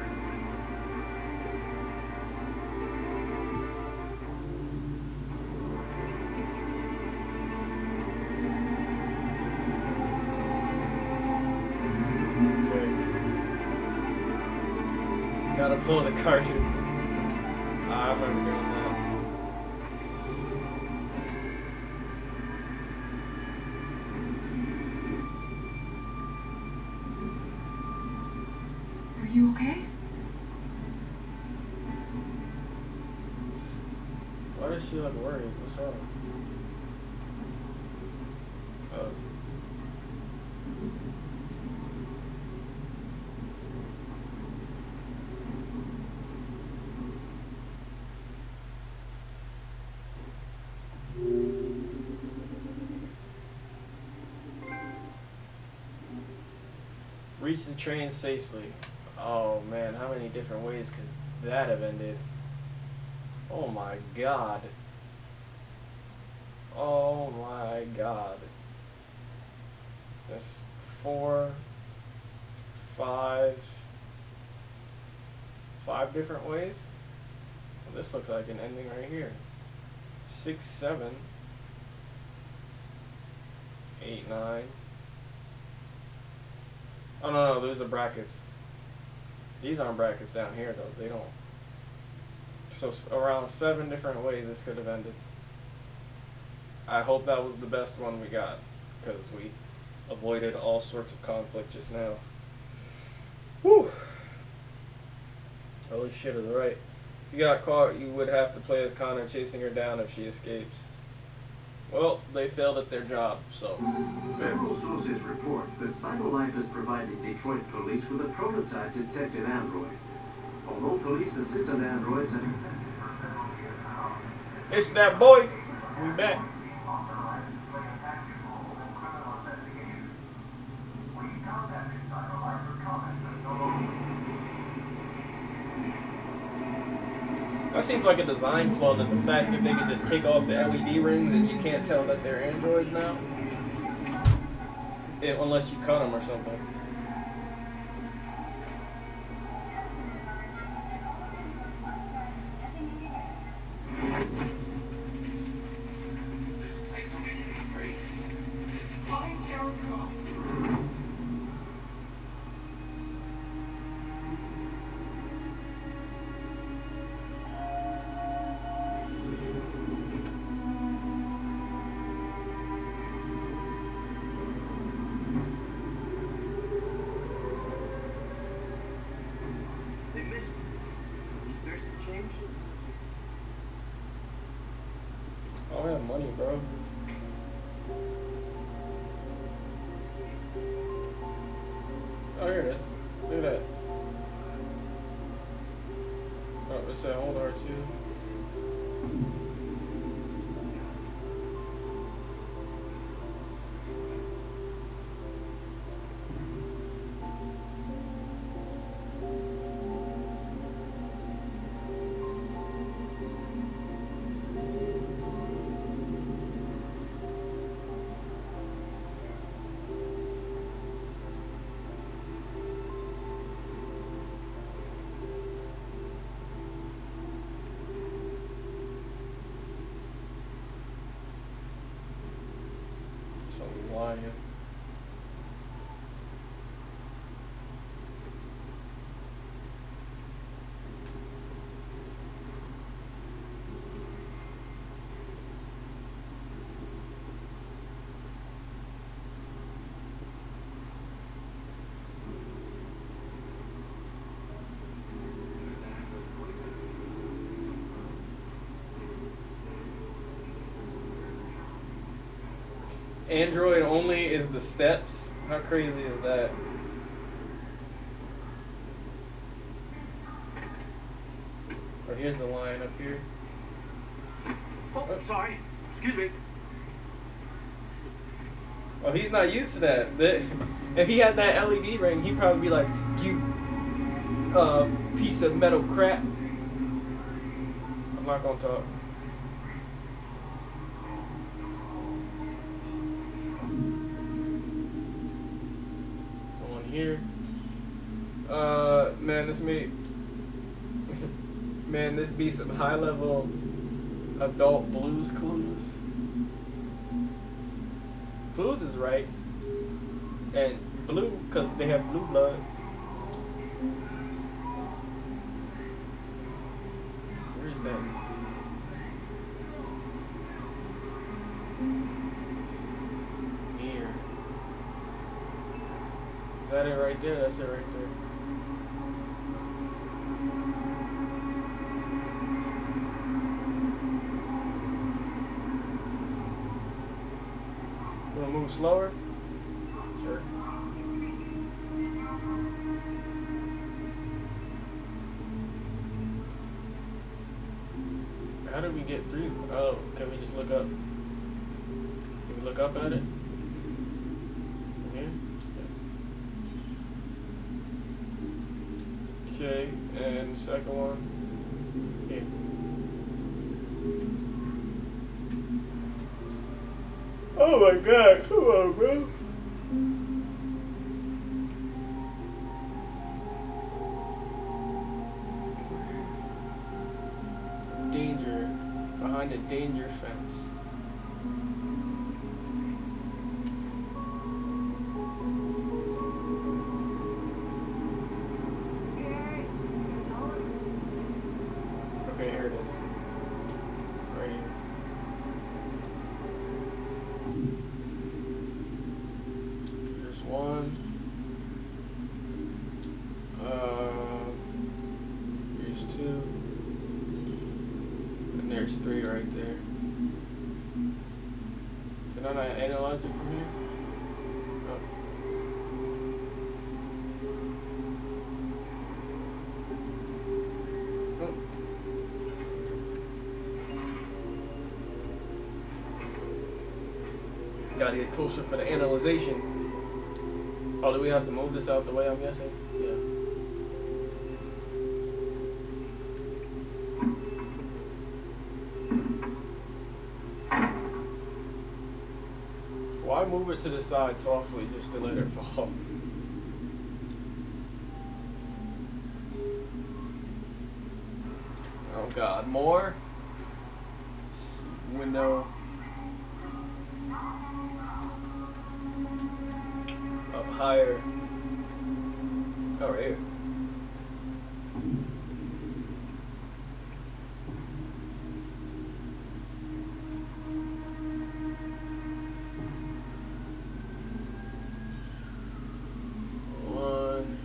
Gotta pull the cartridge. Ah, I remember doing that. Are you okay? Why does she look worried? What's wrong? Oh. Reach the train safely. Oh man, how many different ways could that have ended? Oh my god. Oh my god. That's four, five, five different ways? Well, this looks like an ending right here. Six, seven, eight, nine. Oh no, no, those are brackets. These aren't brackets down here though, they don't. So s- around seven different ways this could have ended. I hope that was the best one we got, because we avoided all sorts of conflict just now. Whew. Holy shit is right. If you got caught, you would have to play as Connor chasing her down if she escapes. Well, they failed at their job, so. Several sources report that CyberLife has provided Detroit police with a prototype detective android. Although police assistant androids have... It's that boy. We back. That seems like a design flaw, that the fact that they could just take off the L E D rings and you can't tell that they're androids now. It, unless you cut them or something. This place will get free. Find Jericho. They missed. Is there some change? I don't have money, bro. Oh, here it is. Look at that. Oh, it's that old R two. Some lion. Android only is the steps. How crazy is that? Oh, here's the line up here. Oh, sorry. Excuse me. Oh, he's not used to that. The, if he had that L E D ring, he'd probably be like, "You, uh, piece of metal crap." I'm not gonna talk. Here. Uh, man, this may, man, this be some high level adult Blues Clues. Clues is right, and blue because they have blue blood. Where's that? Here. Is that it right there? That's it right there. Wanna move slower? Sure. How did we get through? Oh, can we just look up? Can we look up at it? Here? Okay, and second one. Here. Oh my god, come on, bro. Danger. Behind a danger fence. Okay, here it is. Right here. Here's one. Uh, here's two. And there's three right there. Can I not analyze it from here? Oh. Oh. Gotta get closer for the analyzation. Oh, do we have to move this out the way, I'm guessing? Yeah. Why move it to the side softly just to let it fall? Oh god, more? Window. Up higher. Oh, right here. One.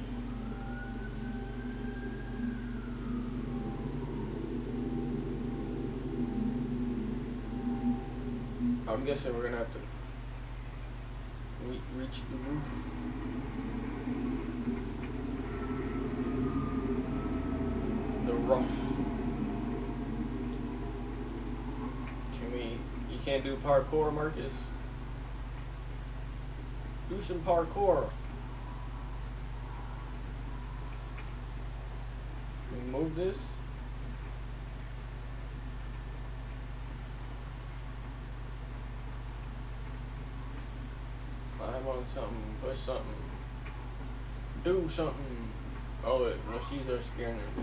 I'm guessing we're gonna have to re reach the roof. The roof. Can we? You can't do parkour, Marcus? Do some parkour. Can we move this? Climb on something, push something, do something. Oh, wait, no, she's are scaring her.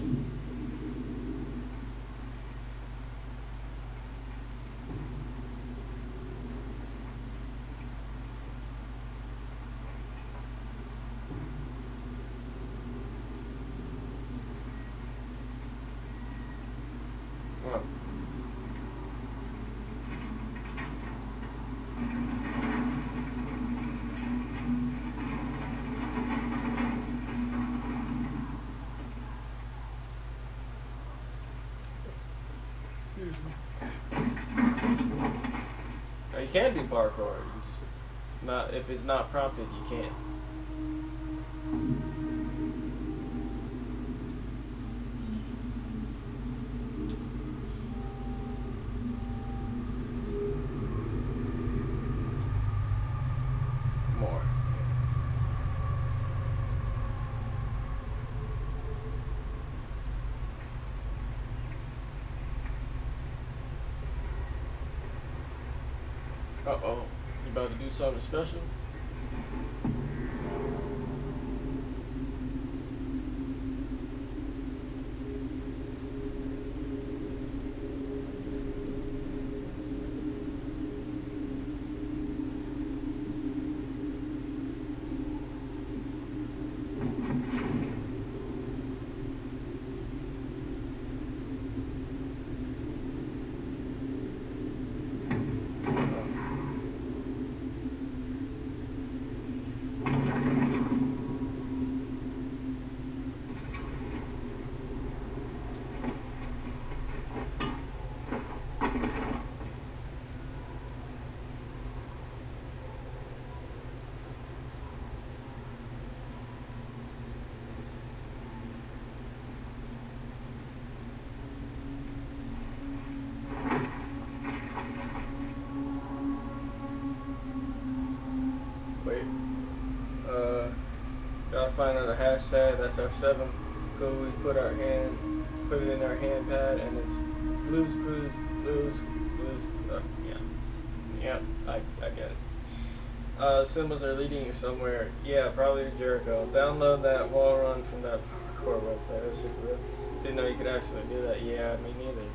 Come on. Now, you can do parkour. You just not if it's not prompted, you can't. More. Uh-oh, you about to do something special? say that's our seventh. So we put our hand, put it in our hand pad, and it's blues, blues, blues, blues. Uh, yeah, yeah, I, I get it. Uh, symbols are leading you somewhere. Yeah, probably to Jericho. Download that wall run from that parkour website. That's just real. Didn't know you could actually do that. Yeah, me neither.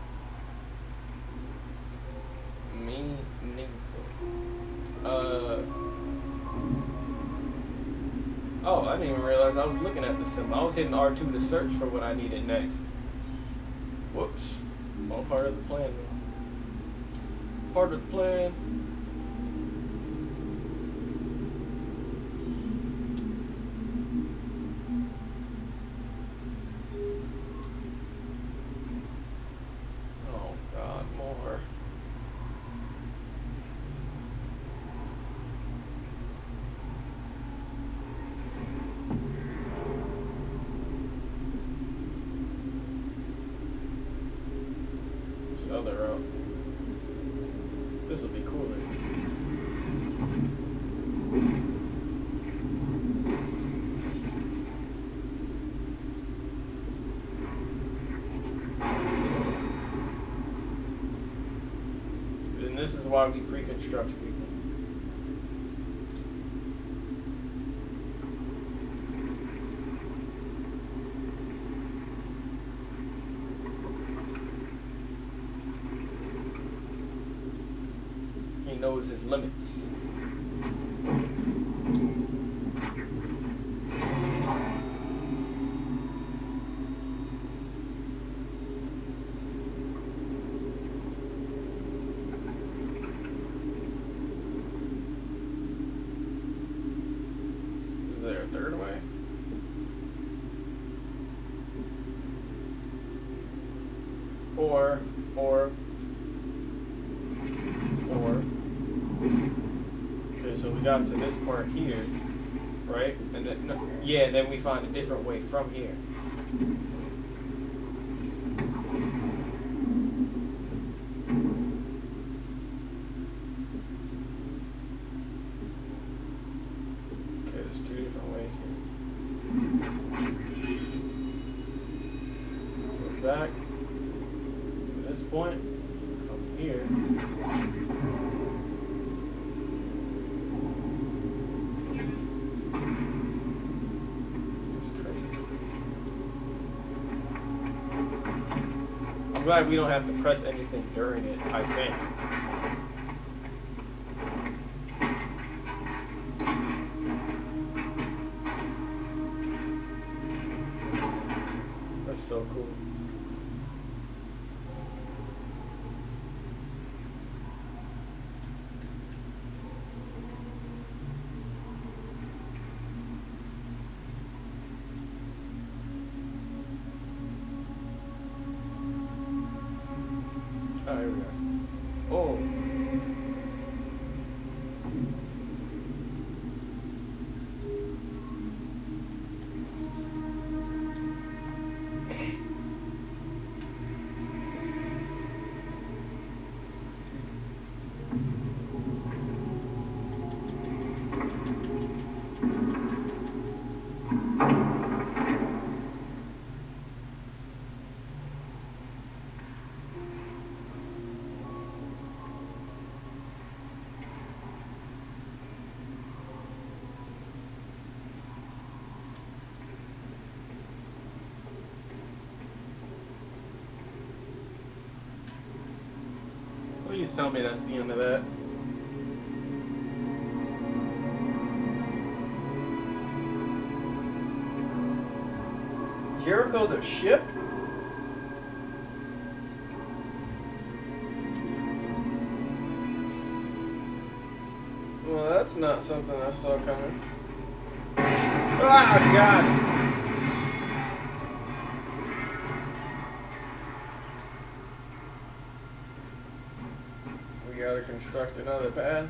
Me neither. Uh. Oh, I didn't even realize I was looking at the symbol. I was hitting R two to search for what I needed next. Whoops. All part of the plan. Part of the plan. Oh, God, more. Other route. This will be cooler. And this is why we pre-construct people. Knows his limits. Is there a third way? Or, or, or. Okay, so we got to this part here, right? And then, no, yeah, and then we find a different way from here. Okay, there's two different ways here. Go back to this point, come here. I'm glad we don't have to press anything during it, I think. That's so cool. Oh, here we go. Oh. Please tell me that's the end of that. Jericho's a ship? Well, that's not something I saw coming. Ah, God! We gotta construct another pad.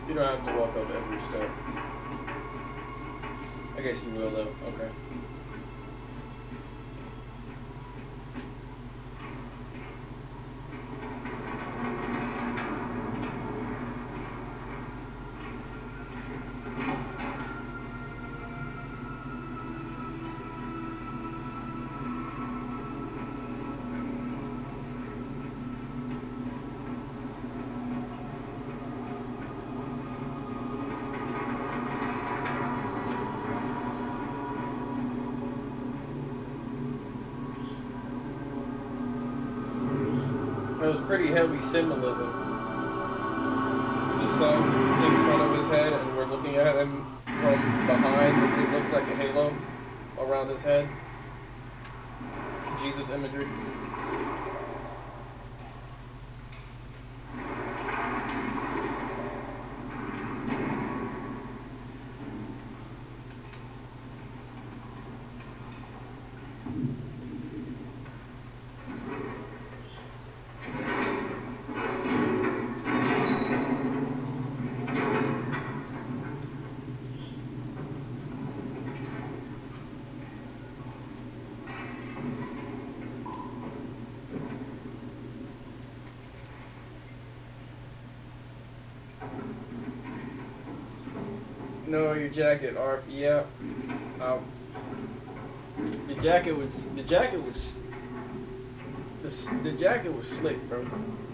You don't have to walk up every step. I guess you will though. Okay. It was pretty heavy symbolism. The sun in front of his head, and we're looking at him from behind. It looks like a halo around his head. Jesus imagery. No, your jacket, Arf. Yeah. Um, the jacket was. The jacket was. The, the jacket was slick, bro.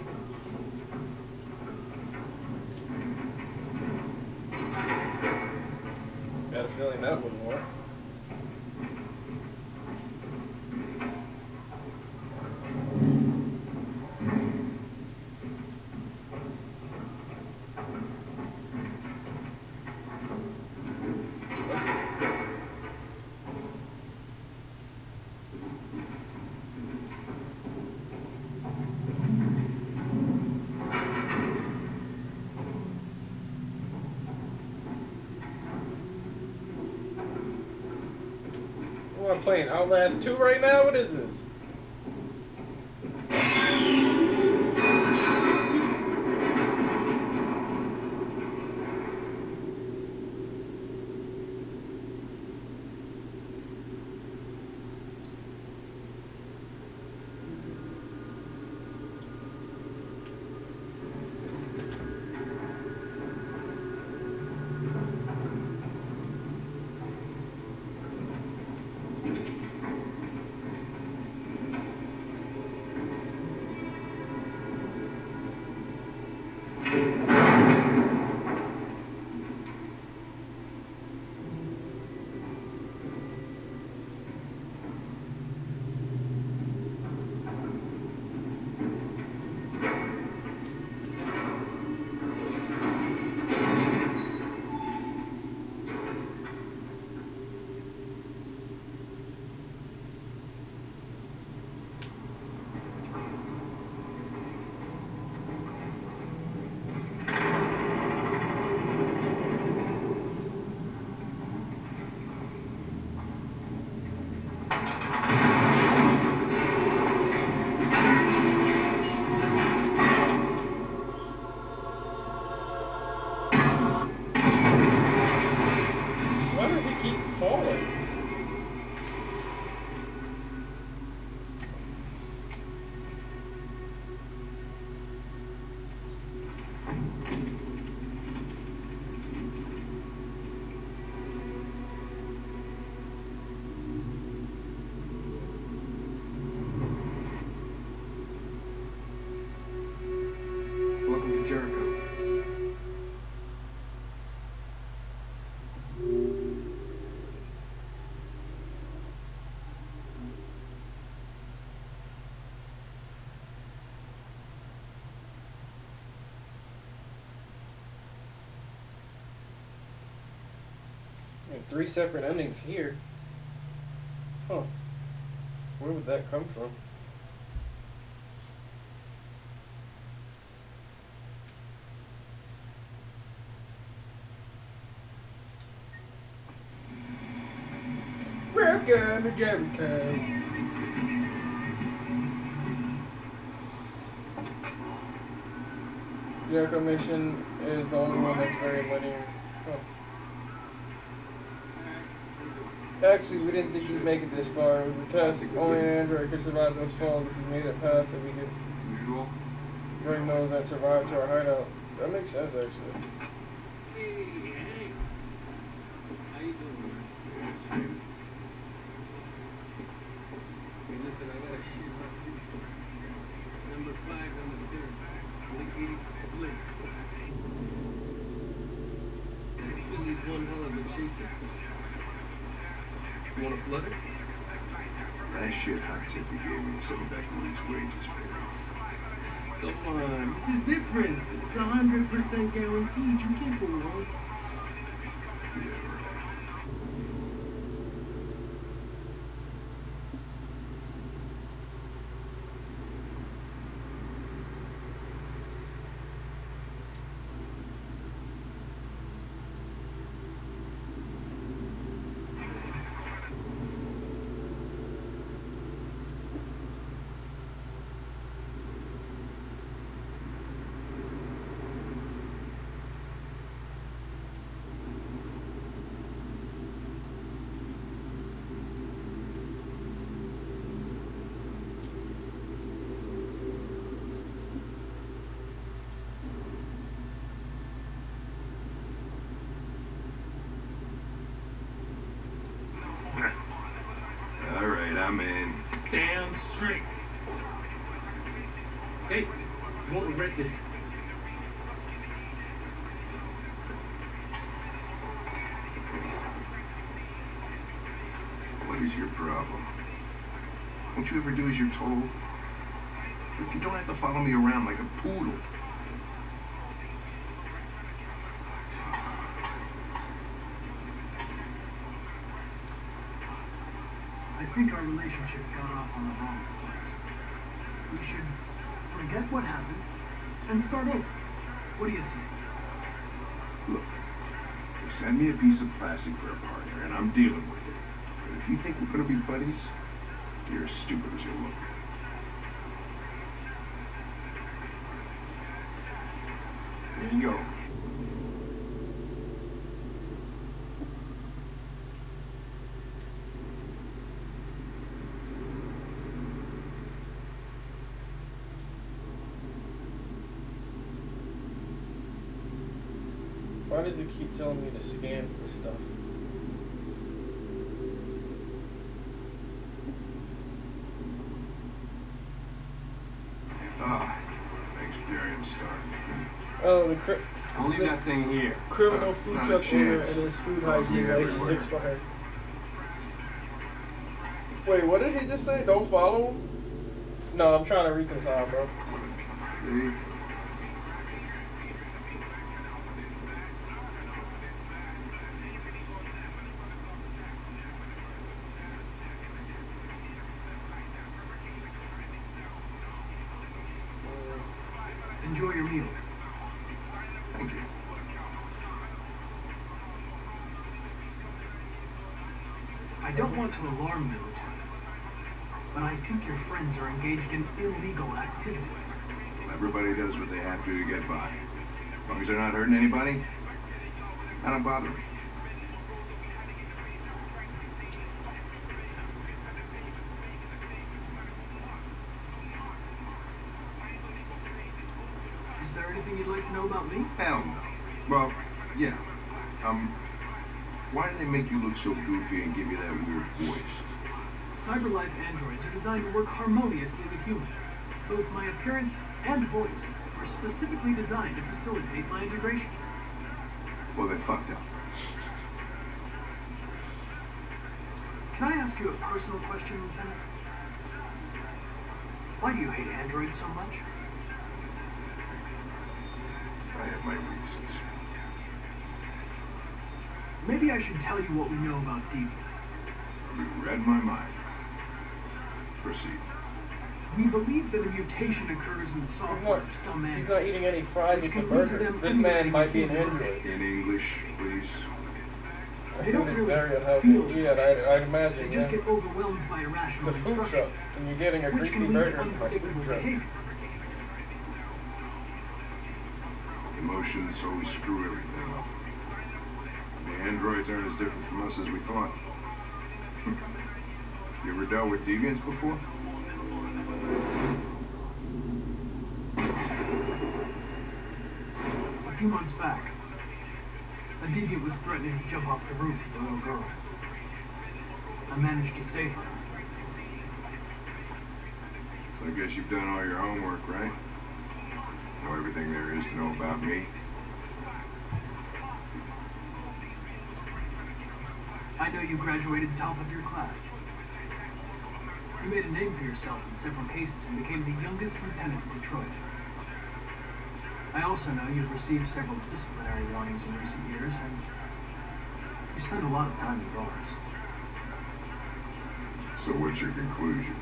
Got a feeling that wouldn't work. Playing Outlast two right now? What is this? Three separate endings here. Huh. Where would that come from? Welcome to Jericho. Jericho mission is the only one that's very linear. Oh. Actually, we didn't think you'd make it this far. It was a test. Only an android could survive those falls. If we made it past it, we could Usual. bring those that survived to our hideout. That makes sense, actually. Hey, hey. How you doing? Hey, listen, I got a shit hot tip for you. Number five on the third. Liquidated split. Philly's one hell of a chaser. You wanna flood it? That shit hot tip you gave me sent me back a week's wages, man. Come on, this is different. It's a hundred percent guaranteed. You can't go wrong. I'm in. Damn straight. Hey, you won't regret this. What is your problem? Won't you ever do as you're told? Look, you don't have to follow me around like a poodle. I think our relationship got off on the wrong foot. We should forget what happened and start over. What do you say? Look, they send me a piece of plastic for a partner, and I'm dealing with it. But if you think we're gonna be buddies, you're as stupid as you look. There you go. Why does it keep telling me to scan for stuff? Ah, experience start. Oh, the cri- I'll leave the that thing here. Criminal Uh, food not a truck owner and chance. his food Calls me hygiene license everywhere. expired. Wait, what did he just say? Don't follow him? No, I'm trying to reconcile, bro. See? Enjoy your meal. Thank you. I don't want to alarm you, Lieutenant, but I think your friends are engaged in illegal activities. Everybody does what they have to to get by. As long as they're not hurting anybody, I don't bother me. Is there anything you'd like to know about me? Hell no. Well, yeah. Um, why do they make you look so goofy and give you that weird voice? CyberLife androids are designed to work harmoniously with humans. Both my appearance and voice are specifically designed to facilitate my integration. Well, they fucked up. Can I ask you a personal question, Lieutenant? Why do you hate androids so much? I have my reasons. Maybe I should tell you what we know about deviants. You read my mind. Proceed. We believe that a mutation occurs in the software of some He's not eating any fries which with the can lead to burger. them This man emulating might be an human android. emotion. In English, please. My They food don't is really very unhealthy. feel Yeah, emotions. I, I'd imagine. They just yeah. get overwhelmed by It's irrational a food truck, instructions, and you're getting a which greasy can lead burger to from my food unpredictable truck. behavior. Emotions always screw everything up. The androids aren't as different from us as we thought. You ever dealt with deviants before? A few months back, a deviant was threatening to jump off the roof with a little girl. I managed to save her. I guess you've done all your homework, right? Know everything there is to know about me. I know you graduated top of your class. You made a name for yourself in several cases and became the youngest lieutenant in Detroit. I also know you've received several disciplinary warnings in recent years, and you spend a lot of time in bars. So what's your conclusion?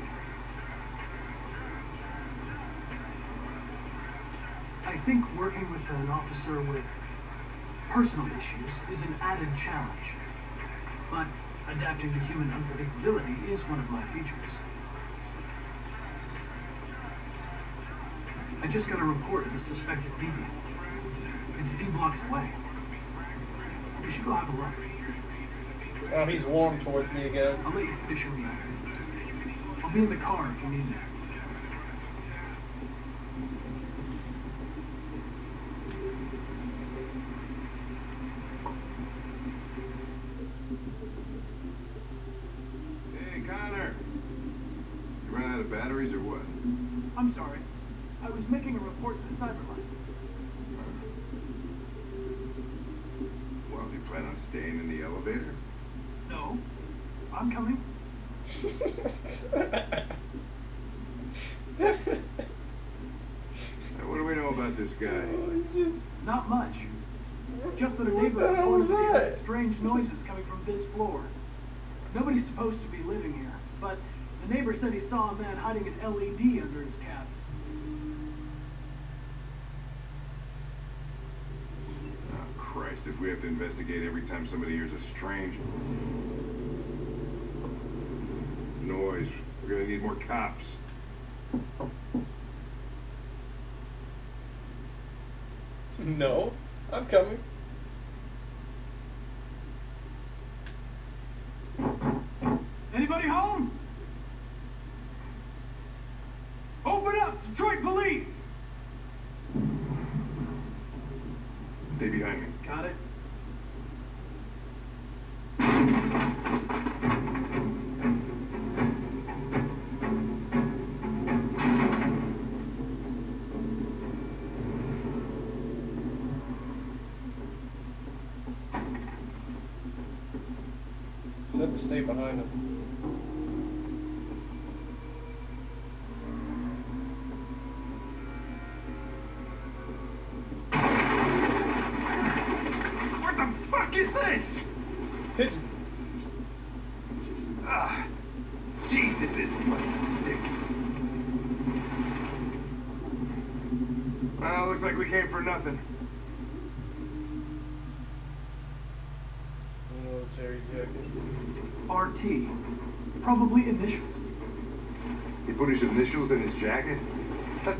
I think working with an officer with personal issues is an added challenge, but adapting to human unpredictability is one of my features. I just got a report of a suspected deviant. It's a few blocks away. We should go have a look. Oh, he's warm towards me again. I'll let you finish your meal. I'll be in the car if you need me. Hey, Connor. You ran out of batteries or what? I'm sorry. I was making a report to Cyberlife. Well, do you plan on staying in the elevator? No. I'm coming. Now, what do we know about this guy? Not much. Just that a neighbor the hell reported is that he that? heard strange noises coming from this floor. Nobody's supposed to be living here, but the neighbor said he saw a man hiding an L E D under his cap. Oh, Christ, if we have to investigate every time somebody hears a strange noise, we're gonna need more cops. No, I'm coming. Anybody home? Open up! Detroit Police! Stay behind me. Got it. Said to stay behind him. What the fuck is this? Pigeon. Ah, Jesus, this place stinks. Well, looks like we came for nothing. Military jacket. R T. Probably initials. He put his initials in his jacket? That...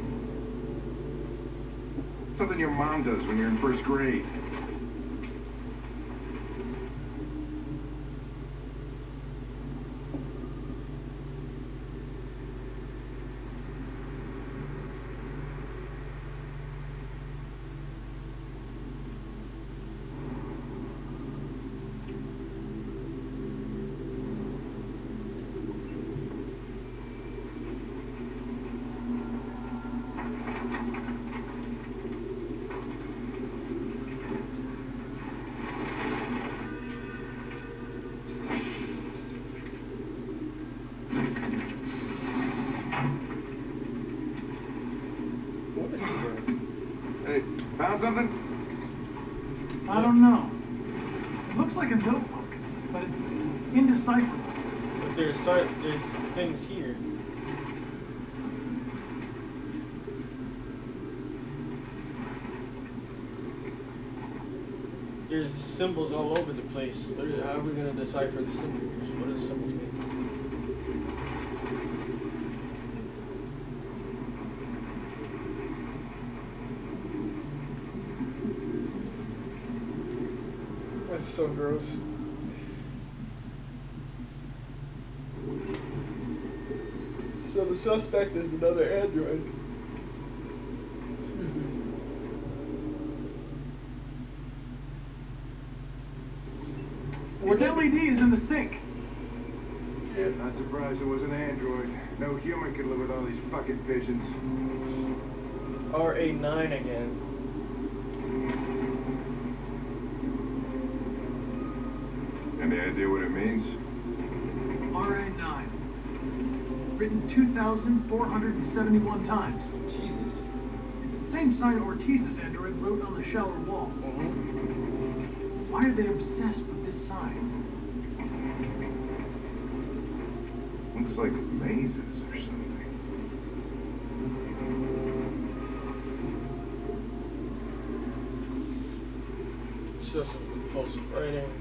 Something your mom does when you're in first grade. What is he doing? Hey, found something? I don't know. It looks like a notebook, but it's indecipherable. But there's si- there's things here. There's symbols all over the place. What is- How are we gonna decipher the symbols? What do the symbols mean? That's so gross. So the suspect is another android. Its L E D is in the sink. Yeah. Not surprised it was an android. No human could live with all these fucking pigeons. R A nine again. Any idea what it means? R A nine. Written two thousand four hundred seventy-one times. Jesus. It's the same sign Ortiz's android wrote on the shower wall. Mm-hmm. Why are they obsessed with this sign? Looks like mazes or something. Excessive compulsive writing.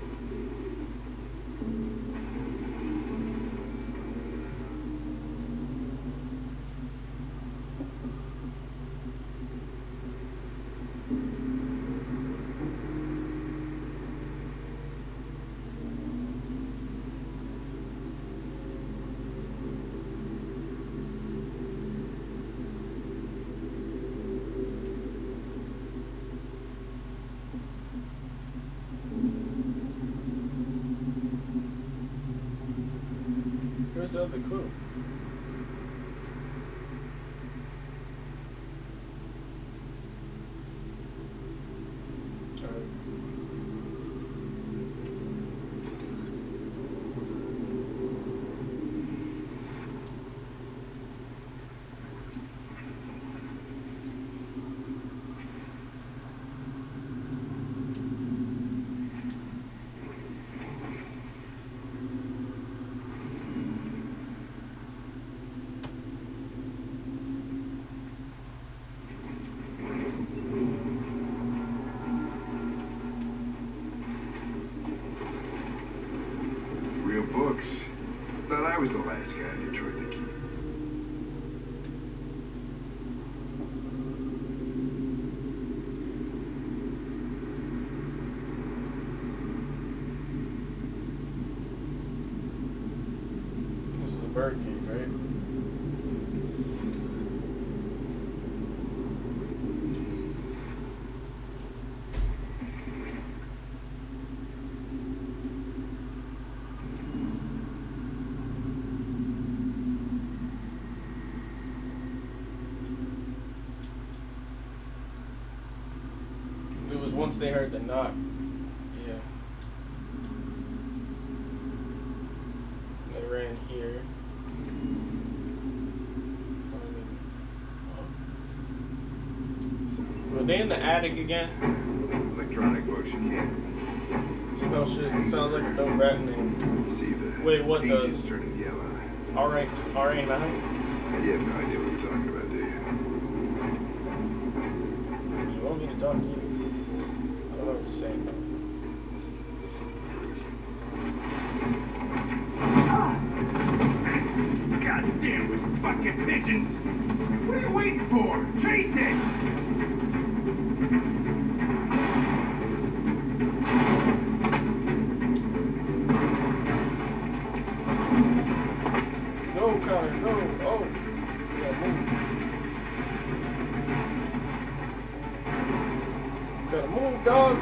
Where's the other clue? Real books. Thought I was the last guy in Detroit to keep. This is a bird cage, right? It was once they heard the knock. Yeah. They ran here. Were they in the attic again? Electronic books, you can't. Oh shit, it sounds like a dope rat name. See the Wait, what pages does? turning yellow. R A R A nine? You have no idea what we're talking about, do you? You want me to talk to you? I don't know what to say. God damn it, fucking pigeons! What are you waiting for? Chase it! No, Connor, no. Oh. Yeah, move. Gotta move, dog.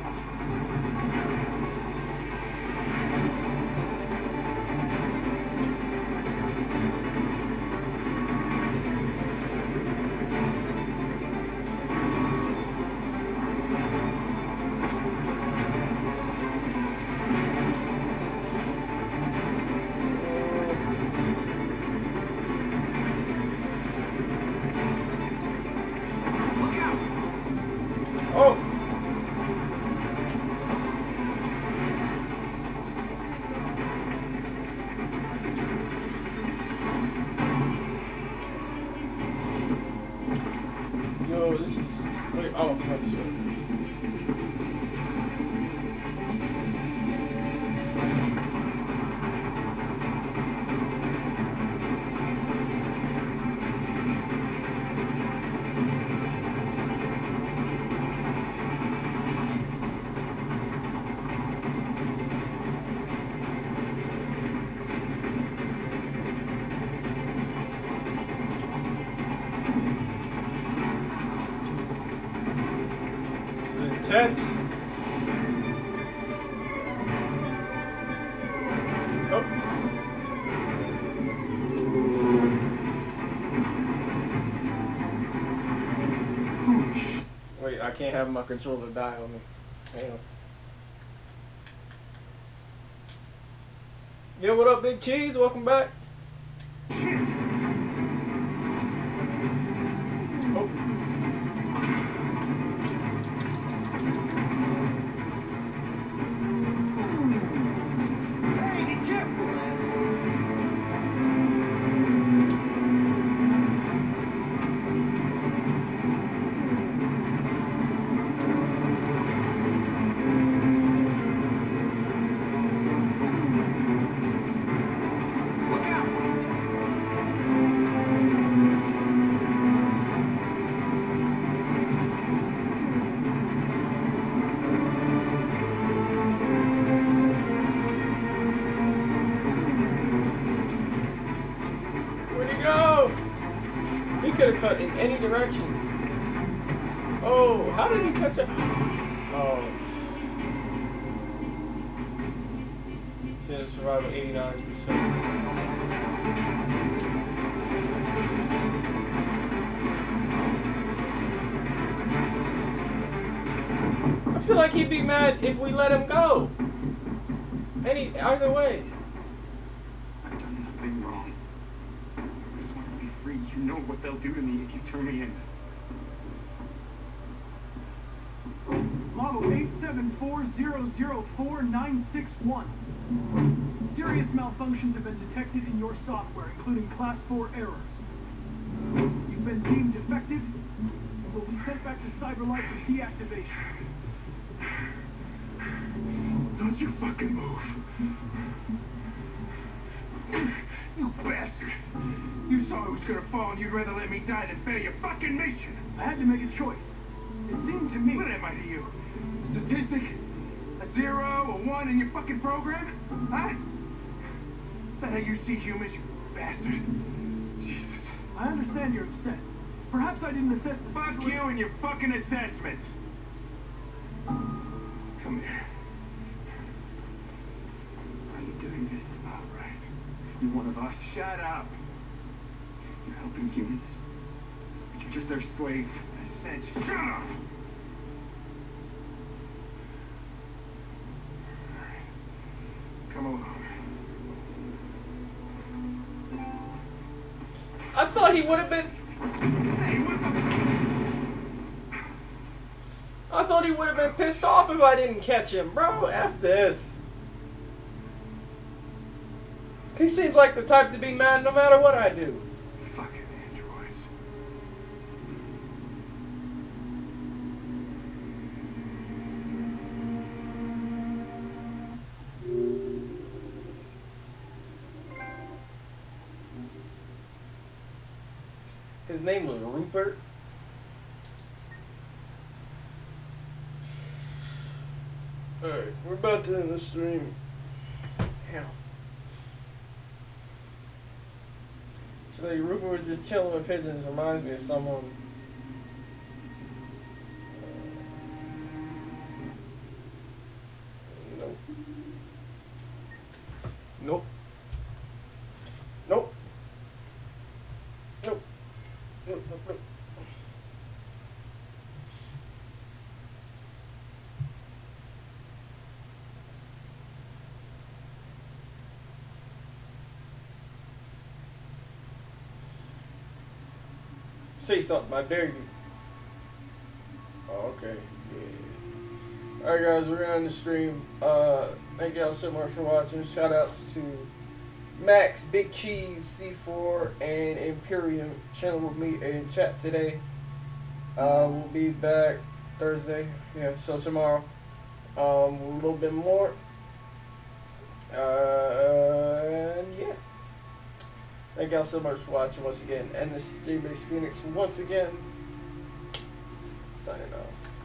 Oh! Yo, this is... Wait, oh, not this way. intense. Oh. Wait, I can't have my controller die on me. Hang on. Yo, what up, Big Cheese? Welcome back. Oh. Hey, be careful, Cut in any direction. Oh, how did he catch it? Oh. She had a survival eighty-nine percent. I feel like he'd be mad if we let him go. Any either way. I've done nothing wrong. I just want to be free. You know what they'll do to me if you turn me in. Model eight seven four zero zero four nine six one. Serious malfunctions have been detected in your software, including class four errors. You've been deemed defective and will be sent back to CyberLife for deactivation. Don't you fucking move. You bastard. You saw I was gonna fall and you'd rather let me die than fail your fucking mission. I had to make a choice. It seemed to me... What am I to you? A statistic? A zero, a one in your fucking program? Huh? Is that how you see humans, you bastard? Jesus. I understand you're upset. Perhaps I didn't assess the Fuck situation. you and your fucking assessment. Come here. Why are you doing this? All right. You're one of us. Shut up. You're helping humans. But you're just their slave. I said shut up. All right. Come along. I thought he would have been... Hey, what the... I thought he would have been pissed off if I didn't catch him, bro. F this. He seems like the type to be mad no matter what I do. Fucking androids. His name was Rupert. Alright, we're about to end the stream. Damn. So like, Rupert was just chilling with pigeons. Reminds me of someone. Uh, nope. Nope. Nope. Nope. Nope. Nope. Nope. Say something, I dare you. Oh, okay. Yeah. Alright guys, we're gonna end the stream. Uh, thank y'all so much for watching. Shout outs to Max, Big Cheese, C four, and Imperium chilling with me in chat today. Uh, we'll be back Thursday. Yeah, so tomorrow. Um, a little bit more. Uh, and yeah. Thank y'all so much for watching once again. And this is J-Base Phoenix once again. Signing off.